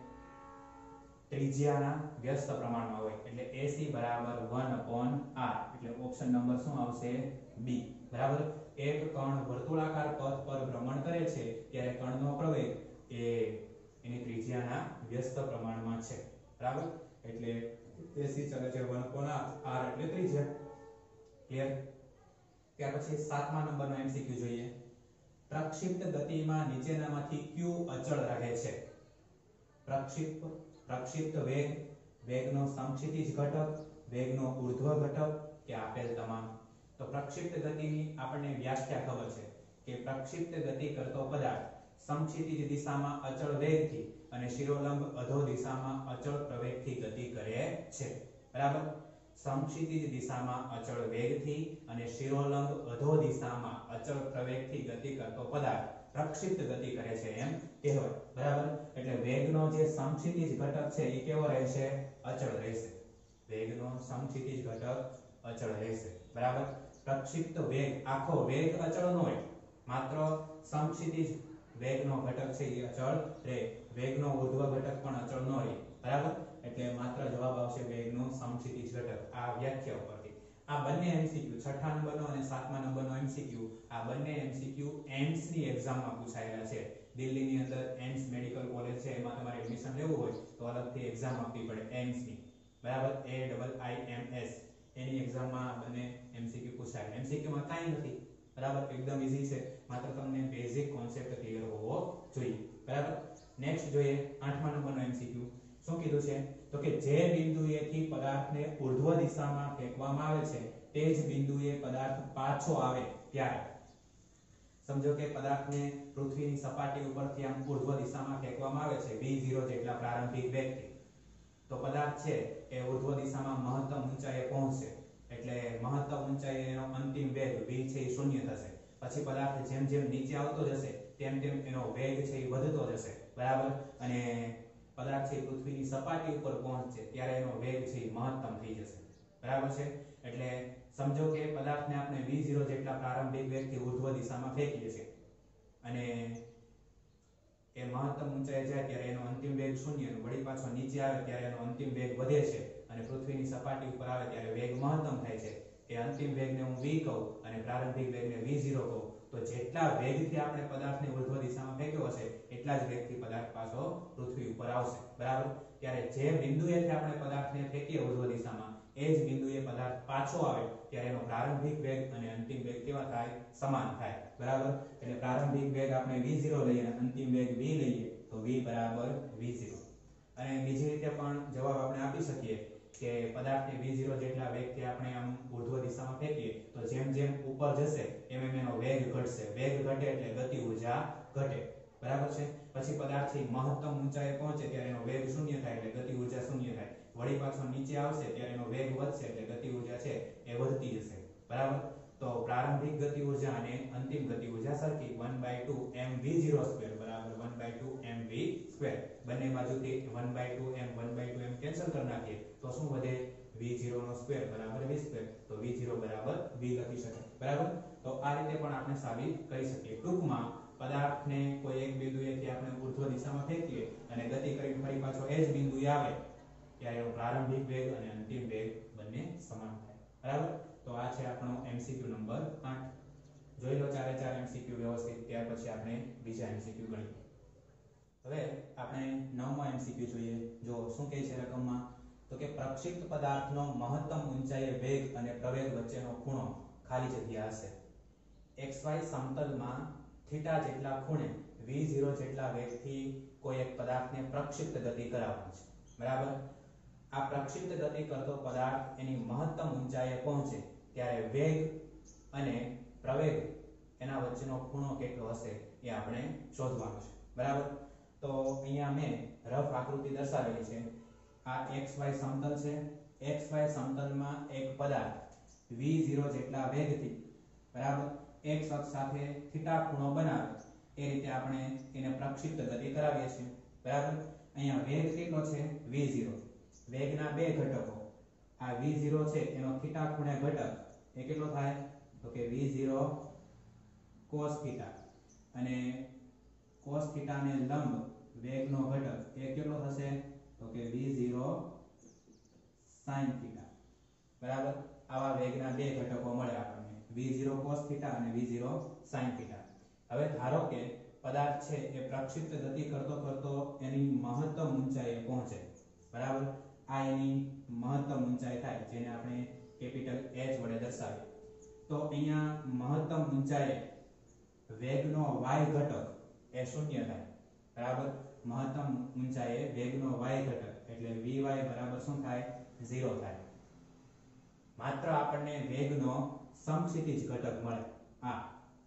ત્રિજ્યાના વ્યસ્ત પ્રમાણમાં હોય એટલે ac બરાબર વન upon r એટલે ઓપ્શન નંબર શું આવશે b બરાબર। એક કણ વર્તુળાકાર પથ પર ભ્રમણ કરે છે ત્યારે કણનો પ્રવેગ એ એની ત્રિજ્યાના વ્યસ્ત પ્રમાણમાં છે બરાબર। એટલે ac ચલે છે વન upon r r એટલે ત્રિજ્યા ક્લિયર। ત્યાર પછી સાતમા નંબરનો એમસીક્યુ જોઈએ। પ્રક્ષિપ્ત ગતિમાં નીચેનામાંથી કયું અચળ રહે છે પ્રક્ષિપ્ત પ્રક્ષિપ્ત વેગ વેગનો સમક્ષિતિજ ઘટક વેગનો ઊર્ધ્વ ઘટક કે આપેલ તમામ। તો પ્રક્ષિપ્ત ગતિની આપણને વ્યાખ્યા ખબર છે કે પ્રક્ષિપ્ત ગતિ કરતો પદાર્થ સમક્ષિતિજ દિશામાં અચળ વેગથી અને શિરોલંબ અધો દિશામાં અચળ પ્રવેગથી ગતિ કરે છે બરાબર। સમક્ષિતિજ દિશામાં અચળ વેગથી અને શિરોલંબ અધો દિશામાં અચળ પ્રવેગથી ગતિ કરતો પદાર્થ પ્રક્ષિપ્ત ગતિ કરે છે એમ કહેવાય બરાબર। એટલે વેગનો જે સમક્ષિતિજ ઘટક છે એ કેવો રહેશે અચળ રહેશે વેગનો સમક્ષિતિજ ઘટક અચળ રહેશે બરાબર। પ્રક્ષિપ્ત વેગ આખો વેગ અચળ ન હોય માત્ર સમક્ષિતિજ વેગનો ઘટક છે એ અચળ રહે વેગનો ઊર્ધ્વ ઘટક પણ અચળ ન રહે બરાબર। એટલે માત્ર જવાબ આવશે વેગનો સમક્ષિતિજ ઘટક આ વ્યાખ્યા ઉપરથી। આ બંને એમસીક્યુ છઠ્ઠા નંબરનો અને સાતમા નંબરનો એમસીક્યુ આ બંને એમસીક્યુ એમ્સ ની એક્ઝામમાં પૂછાયેલા છે। દિલ્હીની અંદર એમ્સ મેડિકલ કોલેજ છે એમાં તમારે એડમિશન લેવું હોય તો અલગથી એક્ઝામ આપવી પડે એમ્સ ની બરાબર એ ડબલ આઈ એમ એસ એની એક્ઝામમાં આ બંને એમસીક્યુ પૂછાય। એમસીક્યુ માં કાઈ નથી બરાબર એકદમ ઈઝી છે માત્ર તમને બેઝિક કોન્સેપ્ટ ક્લિયર હોવો જોઈએ બરાબર। નેક્સ્ટ જોઈએ આઠમા નંબરનો એમસીક્યુ શું કીધું છે તો કે જે બિંદુએથી પદાર્થને ઊર્ધ્વ દિશામાં ફેંકવામાં આવે છે તે જ બિંદુએ પદાર્થ પાછો આવે ત્યારે સમજો કે પદાર્થને પૃથ્વીની સપાટી ઉપરથી આમ ઊર્ધ્વ દિશામાં ફેંકવામાં આવે છે v ઝીરો જેટલા પ્રારંભિક વેગથી તો પદાર્થ છે એ ઊર્ધ્વ દિશામાં મહત્તમ ઊંચાઈએ પહોંચશે એટલે મહત્તમ ઊંચાઈએ એનો અંતિમ વેગ v છે એ શૂન્ય થશે. પછી પદાર્થ જેમ જેમ નીચે આવતો જશે તેમ તેમ એનો વેગ છે એ વધતો જશે, બરાબર. અને પદાર્થ છે પૃથ્વીની સપાટી ઉપર પહોંચશે ત્યારે એનો વેગ છે એ મહત્તમ થઈ જશે, બરાબર છે. એટલે સમજો કે પદાર્થને આપણે v ઝીરો જેટલા પ્રારંભિક વેગથી ઉર્ધ્વ દિશામાં ફેંકીએ છીએ અને એ મહત્તમ ઊંચાઈએ જાય ત્યારે એનો અંતિમ વેગ શૂન્ય, વળી પાછો નીચે આવે ત્યારે એનો અંતિમ વેગ વધે છે અને પૃથ્વીની સપાટી ઉપર આવે ત્યારે વેગ મહત્તમ થાય છે. એ અંતિમ વેગને હું v કહું અને પ્રારંભિક વેગને v ઝીરો કહું. તો જેટલા વેગથી આપણે પદાર્થને ઉર્ધ્વ દિશામાં ફેંક્યો હશે એટલા જ વેગથી પદાર્થ પાછો પૃથ્વી ઉપર આવશે, બરાબર. ત્યારે જે બિંદુએથી આપણે પદાર્થને ફેંકીએ ઉર્ધ્વ દિશામાં એ જ બિંદુએ પદાર્થ પાછો આવે ત્યારે એનો પ્રારંભિક વેગ અને અંતિમ વેગ કેવા થાય? સમાન થાય, બરાબર. એટલે પ્રારંભિક વેગ આપણે v ઝીરો લઈએ અને અંતિમ વેગ v લઈએ તો v બરાબર v ઝીરો. અને બીજી રીતે પણ જવાબ આપણે આપી શકીએ કે પદાર્થને v ઝીરો જેટલા વેગથી આપણે આમ ઉર્ધ્વ દિશામાં ફેંકીએ તો જેમ જેમ ઉપર જશે એમ એમ એનો વેગ ઘટશે. વેગ ઘટે એટલે ગતિ ઊર્જા ઘટે, બરાબર છે. પછી પદાર્થ છે મહત્તમ ઊંચાઈએ પહોંચે ત્યારે એનો વેગ શૂન્ય થાય એટલે ગતિ ઊર્જા શૂન્ય થાય. વળી પાછો નીચે આવશે ત્યારે એનો વેગ વધશે એટલે ગતિ ઊર્જા છે એ વધતી જશે, બરાબર. તો પ્રારંભિક ગતિ ઊર્જા અને અંતિમ ગતિ ઊર્જા સરખી one by two m v zero square બરાબર one by two m v સ્ક્વેર. બંને બાજુથી one by two m one by two m cancel કરી નાખીએ તો શું વધે? v ઝીરો નો સ્ક્વેર બરાબર v સ્ક્વેર. તો v ઝીરો બરાબર v લખી શકાય, બરાબર. તો આ રીતે પણ આપણે સાબિત કરી શકીએ. ટૂંકમાં પદાર્થને કોઈ એક બિંદુએથી આપણે ઉર્ધ્વ દિશામાં ફેંકીએ અને ગતિ કરીને ફરી પાછો એ જ બિંદુએ આવે ત્યારે એનો પ્રારંભિક વેગ અને અંતિમ વેગ બંને સમાન થાય, બરાબર. તો આ છે આપણો એમસીક્યુ નંબર આઠ. જોઈ લો ચારે ચાર એમસીક્યુ વ્યવસ્થિત, ત્યાર પછી આપણે બીજા એમસીક્યુ ગણીએ. હવે આપણે નવમા એમસીક્યુ જોઈએ. જો શું કહે છે રકમમાં, તો કે પ્રક્ષિપ્ત પદાર્થનો મહત્તમ ઊંચાઈએ વેગ અને પ્રવેગ વચ્ચેનો ખૂણો ખાલી જગ્યા હશે. xy સમતલમાં થીટા જેટલા ખૂણે v ઝીરો જેટલા વેગથી કોઈ એક પદાર્થને પ્રક્ષિપ્ત ગતિ કરાવવાની છે, બરાબર. આ પ્રક્ષિપ્ત ગતિ કરતો પદાર્થ એની મહત્તમ ઊંચાઈએ પહોંચે ત્યારે વેગ અને પ્રવેગ એના વચ્ચેનો ખૂણો કેટલો હશે એ આપણે શોધવાનું છે, બરાબર. તો અહીંયા મેં રફ આકૃતિ દર્શાવેલી છે. આ xy સમતલ છે. xy સમતલમાં એક પદાર્થ v ઝીરો જેટલા વેગથી, બરાબર, x અક્ષ સાથે થીટા ખૂણો બનાવે એ રીતે આપણે એને પ્રક્ષિપ્ત ગતિ કરાવીએ છીએ, બરાબર. અહીંયા વેગ કેટલો છે? v zero. વેગના બે ઘટકો, આ v ઝીરો છે એનો થીટા ખૂણે ઘટક એ કેટલો થાય? તો કે v ઝીરો cos થીટા અને cos થીટા ને લંબ વેગનો ઘટક એ કેટલો થશે? તો કે v ઝીરો sin થીટા, બરાબર. આવા વેગના બે ઘટકો મળે આપણને, v ઝીરો cos થીટા અને v ઝીરો sin થીટા. હવે ધારો કે પદાર્થ છે એ પ્રક્ષિપ્ત ગતિ કરતો કરતો એની મહત્તમ ઊંચાઈએ પહોંચે, બરાબર. આ એની મહત્તમ ઊંચાઈ થાય જેને આપણે કેપિટલ H વડે દર્શાવીએ. તો અહીંયા મહત્તમ ઊંચાઈએ વેગનો y ઘટક એ શૂન્ય થાય, બરાબર. મહત્તમ ઊંચાઈએ વેગનો y ઘટક એટલે vy બરાબર શું થાય? ઝીરો થાય. માત્ર આપણને વેગનો સમક્ષિતિજ ઘટક મળે. આ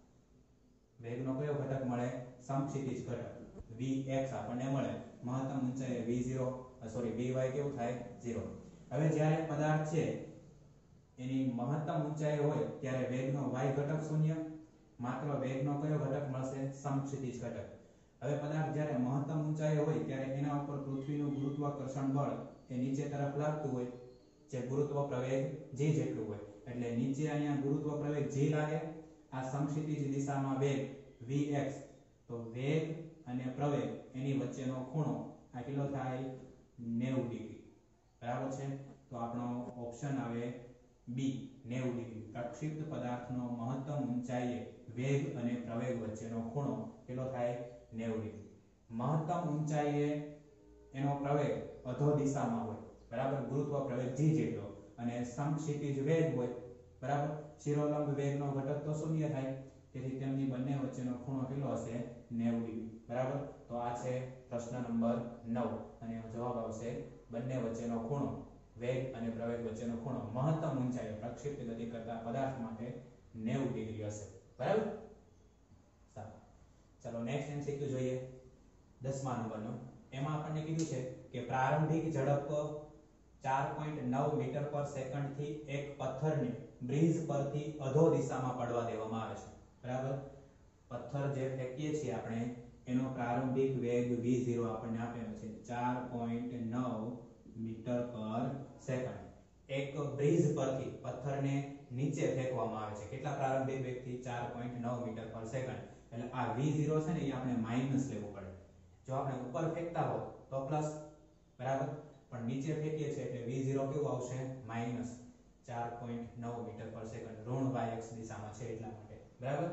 વેગનો કયો ઘટક મળે? સમક્ષિતિજ ઘટક vx આપણને મળે. મહત્તમ ઊંચાઈએ v ઝીરો સોરી vy કેવું થાય? ઝીરો. હવે જ્યારે પદાર્થ છે એની મહત્તમ ઊંચાઈ હોય ત્યારે વેગનો y ઘટક શૂન્ય, માત્ર વેગનો કયો ઘટક મળશે? સમક્ષિતિજ ઘટક. હવે પદાર્થ જ્યારે મહત્તમ ઊંચાઈ હોય ત્યારે એના ઉપર પૃથ્વીનું ગુરુત્વાકર્ષણ બળ એ નીચે તરફ લાગતું હોય, જે ગુરુત્વ પ્રવેગ g જેટલું હોય. એટલે નીચે અહીંયા ગુરુત્વ પ્રવેગ g લાગે, આ સમક્ષિતિજ દિશામાં વેગ vx. તો વેગ અને પ્રવેગ એની વચ્ચેનો ખૂણો આ કેટલો થાય? નેવું ડિગ્રી, બરાબર છે. તો આપણો ઓપ્શન આવે બી, નેવું ડિગ્રી. પ્રક્ષિપ્ત પદાર્થનો મહત્તમ ઊંચાઈએ વેગ અને પ્રવેગ વચ્ચેનો ખૂણો કેટલો થાય? નેવું ડિગ્રી. મહત્તમ ઊંચાઈએ એનો પ્રવેગ અધો દિશામાં હોય, બરાબર, ગુરુત્વ પ્રવેગ g જેટલો, અને સમક્ષિતિજ વેગ હોય, બરાબર. શિરોલંબ વેગનો ઘટક તો શૂન્ય થાય, તેથી તેમની બંને વચ્ચેનો ખૂણો કેટલો હશે? નેવું ડિગ્રી, બરાબર. તો આ છે પ્રશ્ન નંબર નવ અને એનો જવાબ આવશે બંને વચ્ચેનો ખૂણો, વેગ અને પ્રવેગ વચ્ચેનો ખૂણો મહત્તમ ઊંચાઈએ પ્રક્ષિપ્ત ગતિ કરતા પદાર્થ માટે નેવું ડિગ્રી હશે, બરાબર. સારું, ચાલો નેક્સ્ટ એમસીક્યુ જોઈએ. દસમા નંબરનો. એમાં આપણને કીધું છે કે પ્રારંભિક ઝડપ ચાર પોઈન્ટ નવ મીટર પર સેકન્ડ થી એક પથ્થરને બ્રિજ પરથી અધો દિશામાં પડવા દેવામાં આવે છે બરાબર પથ્થર જે ફેંકીએ છીએ આપણે એનો પ્રારંભિક વેગ v zero આપણને આપેલો છે ચાર પોઈન્ટ નવ મીટર પર સેકન્ડ એક બ્રિજ પરથી પથ્થરને નીચે ફેંકવામાં આવે છે કેટલા પ્રારંભિક વેગથી ચાર પોઈન્ટ નવ મીટર પર સેકન્ડ એટલે આ v zero છે ને એ આપણે માઈનસ લેવું પડે જો આપણે ઉપર ફેંકતા હો તો પ્લસ બરાબર પણ નીચે ફેંકીએ છીએ એટલે v zero કેવું આવશે માઈનસ ચાર પોઈન્ટ નવ મીટર પર સેકન્ડ ઋણ y x દિશામાં છે એટલા માટે બરાબર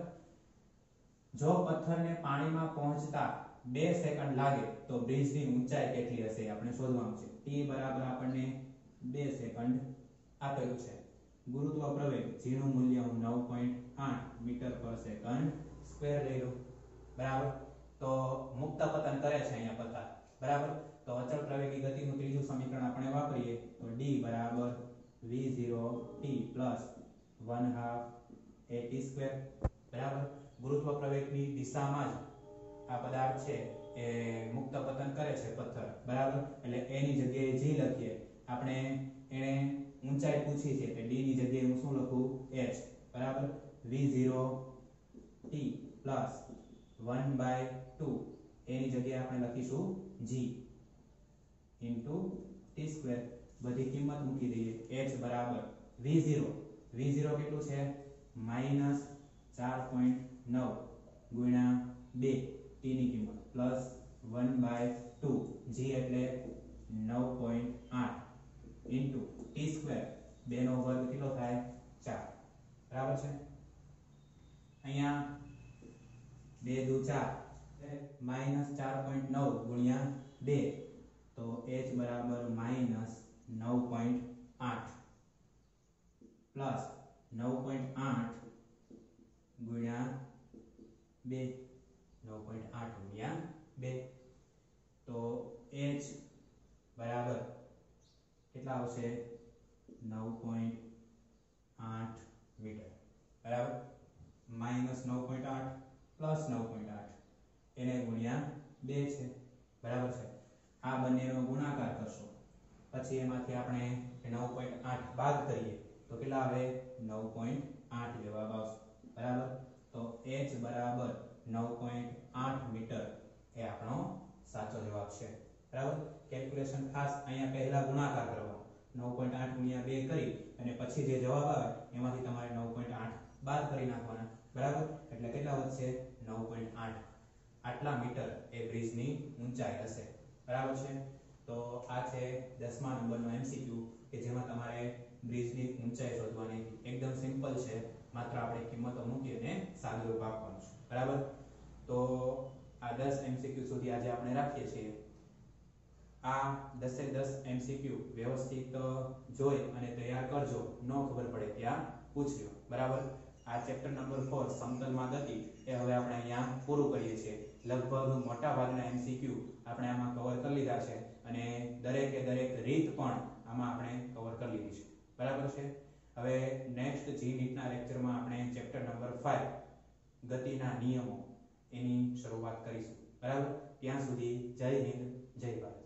જો પથ્થરને પાણીમાં પહોંચતા બે સેકન્ડ લાગે તો બ્રિજની ઊંચાઈ કેટલી હશે આપણે શોધવાનું છે t બરાબર આપણને બે સેકન્ડ આપેલું છે ગુરુત્વ પ્રવેગ g નું મૂલ્ય હું નવ પોઈન્ટ આઠ મીટર પર સેકન્ડ સ્ક્વેર લઈ લઉં બરાબર તો મુક્ત પતન કરે છે અહીંયા પથ્થર બરાબર તો અચળ પ્રવેગી ગતિનું ત્રીજું સમીકરણ આપણે વાપરીએ તો d બરાબર v zero t plus one half a t square બરાબર ગુરુત્વ પ્રવેગની દિશામાં જ આ પદાર્થ છે એ મુક્ત પતન કરે છે પથ્થર બરાબર એટલે a ની જગ્યાએ g લખીએ આપણે એને ઊંચાઈ પૂછી છે એટલે d ની જગ્યાએ હું શું લખું h બરાબર v zero t plus one by two a ની જગ્યાએ આપણે લખીશું g into t square બધી કિંમત મૂકી દઈએ h બરાબર v zero v zero કેટલું છે માઈનસ ચાર પોઈન્ટ નવ ગુણ્યા બે t ની કિંમત plus one by two g એટલે નવ પોઈન્ટ આઠ into t square બે નો વર્ગ કેટલો થાય ચાર બરાબર છે અહીંયા બે દુ ચાર માઈનસ ચાર પોઈન્ટ નવ ગુણ્યા બે તો h બરાબર માઈનસ નવ પોઈન્ટ આઠ પ્લસ નવ પોઈન્ટ આઠ ગુણ્યા બે નવ પોઈન્ટ આઠ ગુણ્યા બે તો h બરાબર કેટલા આવશે નવ પોઈન્ટ આઠ મીટર બરાબર માઈનસ નવ પોઈન્ટ આઠ પ્લસ નવ પોઈન્ટ આઠ એને ગુણ્યા બે છે બરાબર છે આ બંનેનો ગુણાકાર કરશો પછી એમાંથી આપણે નવ પોઈન્ટ આઠ બાદ કરીએ તો કેટલા આવે નવ પોઈન્ટ આઠ જવાબ આવશે બરાબર તો h બરાબર નવ પોઈન્ટ આઠ મીટર એ આપણો સાચો જવાબ છે બરાબર કેલ્ક્યુલેશન ખાસ અહીંયા પહેલા ગુણાકાર કરવાનો નવ પોઈન્ટ આઠ ગુણ્યા બે કરી અને પછી જે જવાબ આવે એમાંથી તમારે નવ પોઈન્ટ આઠ બાદ કરી નાખવાના બરાબર એટલે કેટલા વધશે નવ પોઈન્ટ આઠ આટલા મીટર એ બ્રિજની ઊંચાઈ હશે બરાબર છે તો આ છે દસમા નંબરનો એમસીક્યુ કે જેમાં તમારે બ્રિજની ઊંચાઈ શોધવાની એકદમ સિમ્પલ છે માત્ર આપણે કિંમતો મૂકીને સાદુરૂપ આપવાનું છે બરાબર તો આ દસ એમસીક્યુ સુધી આજે આપણે રાખીએ છીએ આ દસે દસ એમસીક્યુ વ્યવસ્થિત જોઈ અને તૈયાર કરજો ન ખબર પડે ત્યાં પૂછજો બરાબર આ ચેપ્ટર નંબર ચાર સમતલમાં ગતિ એ હવે આપણે અહીંયા પૂરું કરીએ છીએ લગભગ મોટા ભાગના એમસીક્યુ આપણે આમાં કવર કરી લીધા છે અને દરેકે દરેક રીત પણ આમાં આપણે કવર કરી લીધી છે બરાબર છે હવે નેક્સ્ટ જી નીટના લેક્ચરમાં આપણે ચેપ્ટર નંબર પાંચ ગતિના નિયમો એની શરૂઆત કરીશું બરાબર ત્યાં સુધી જય હિન્દ જય ભારત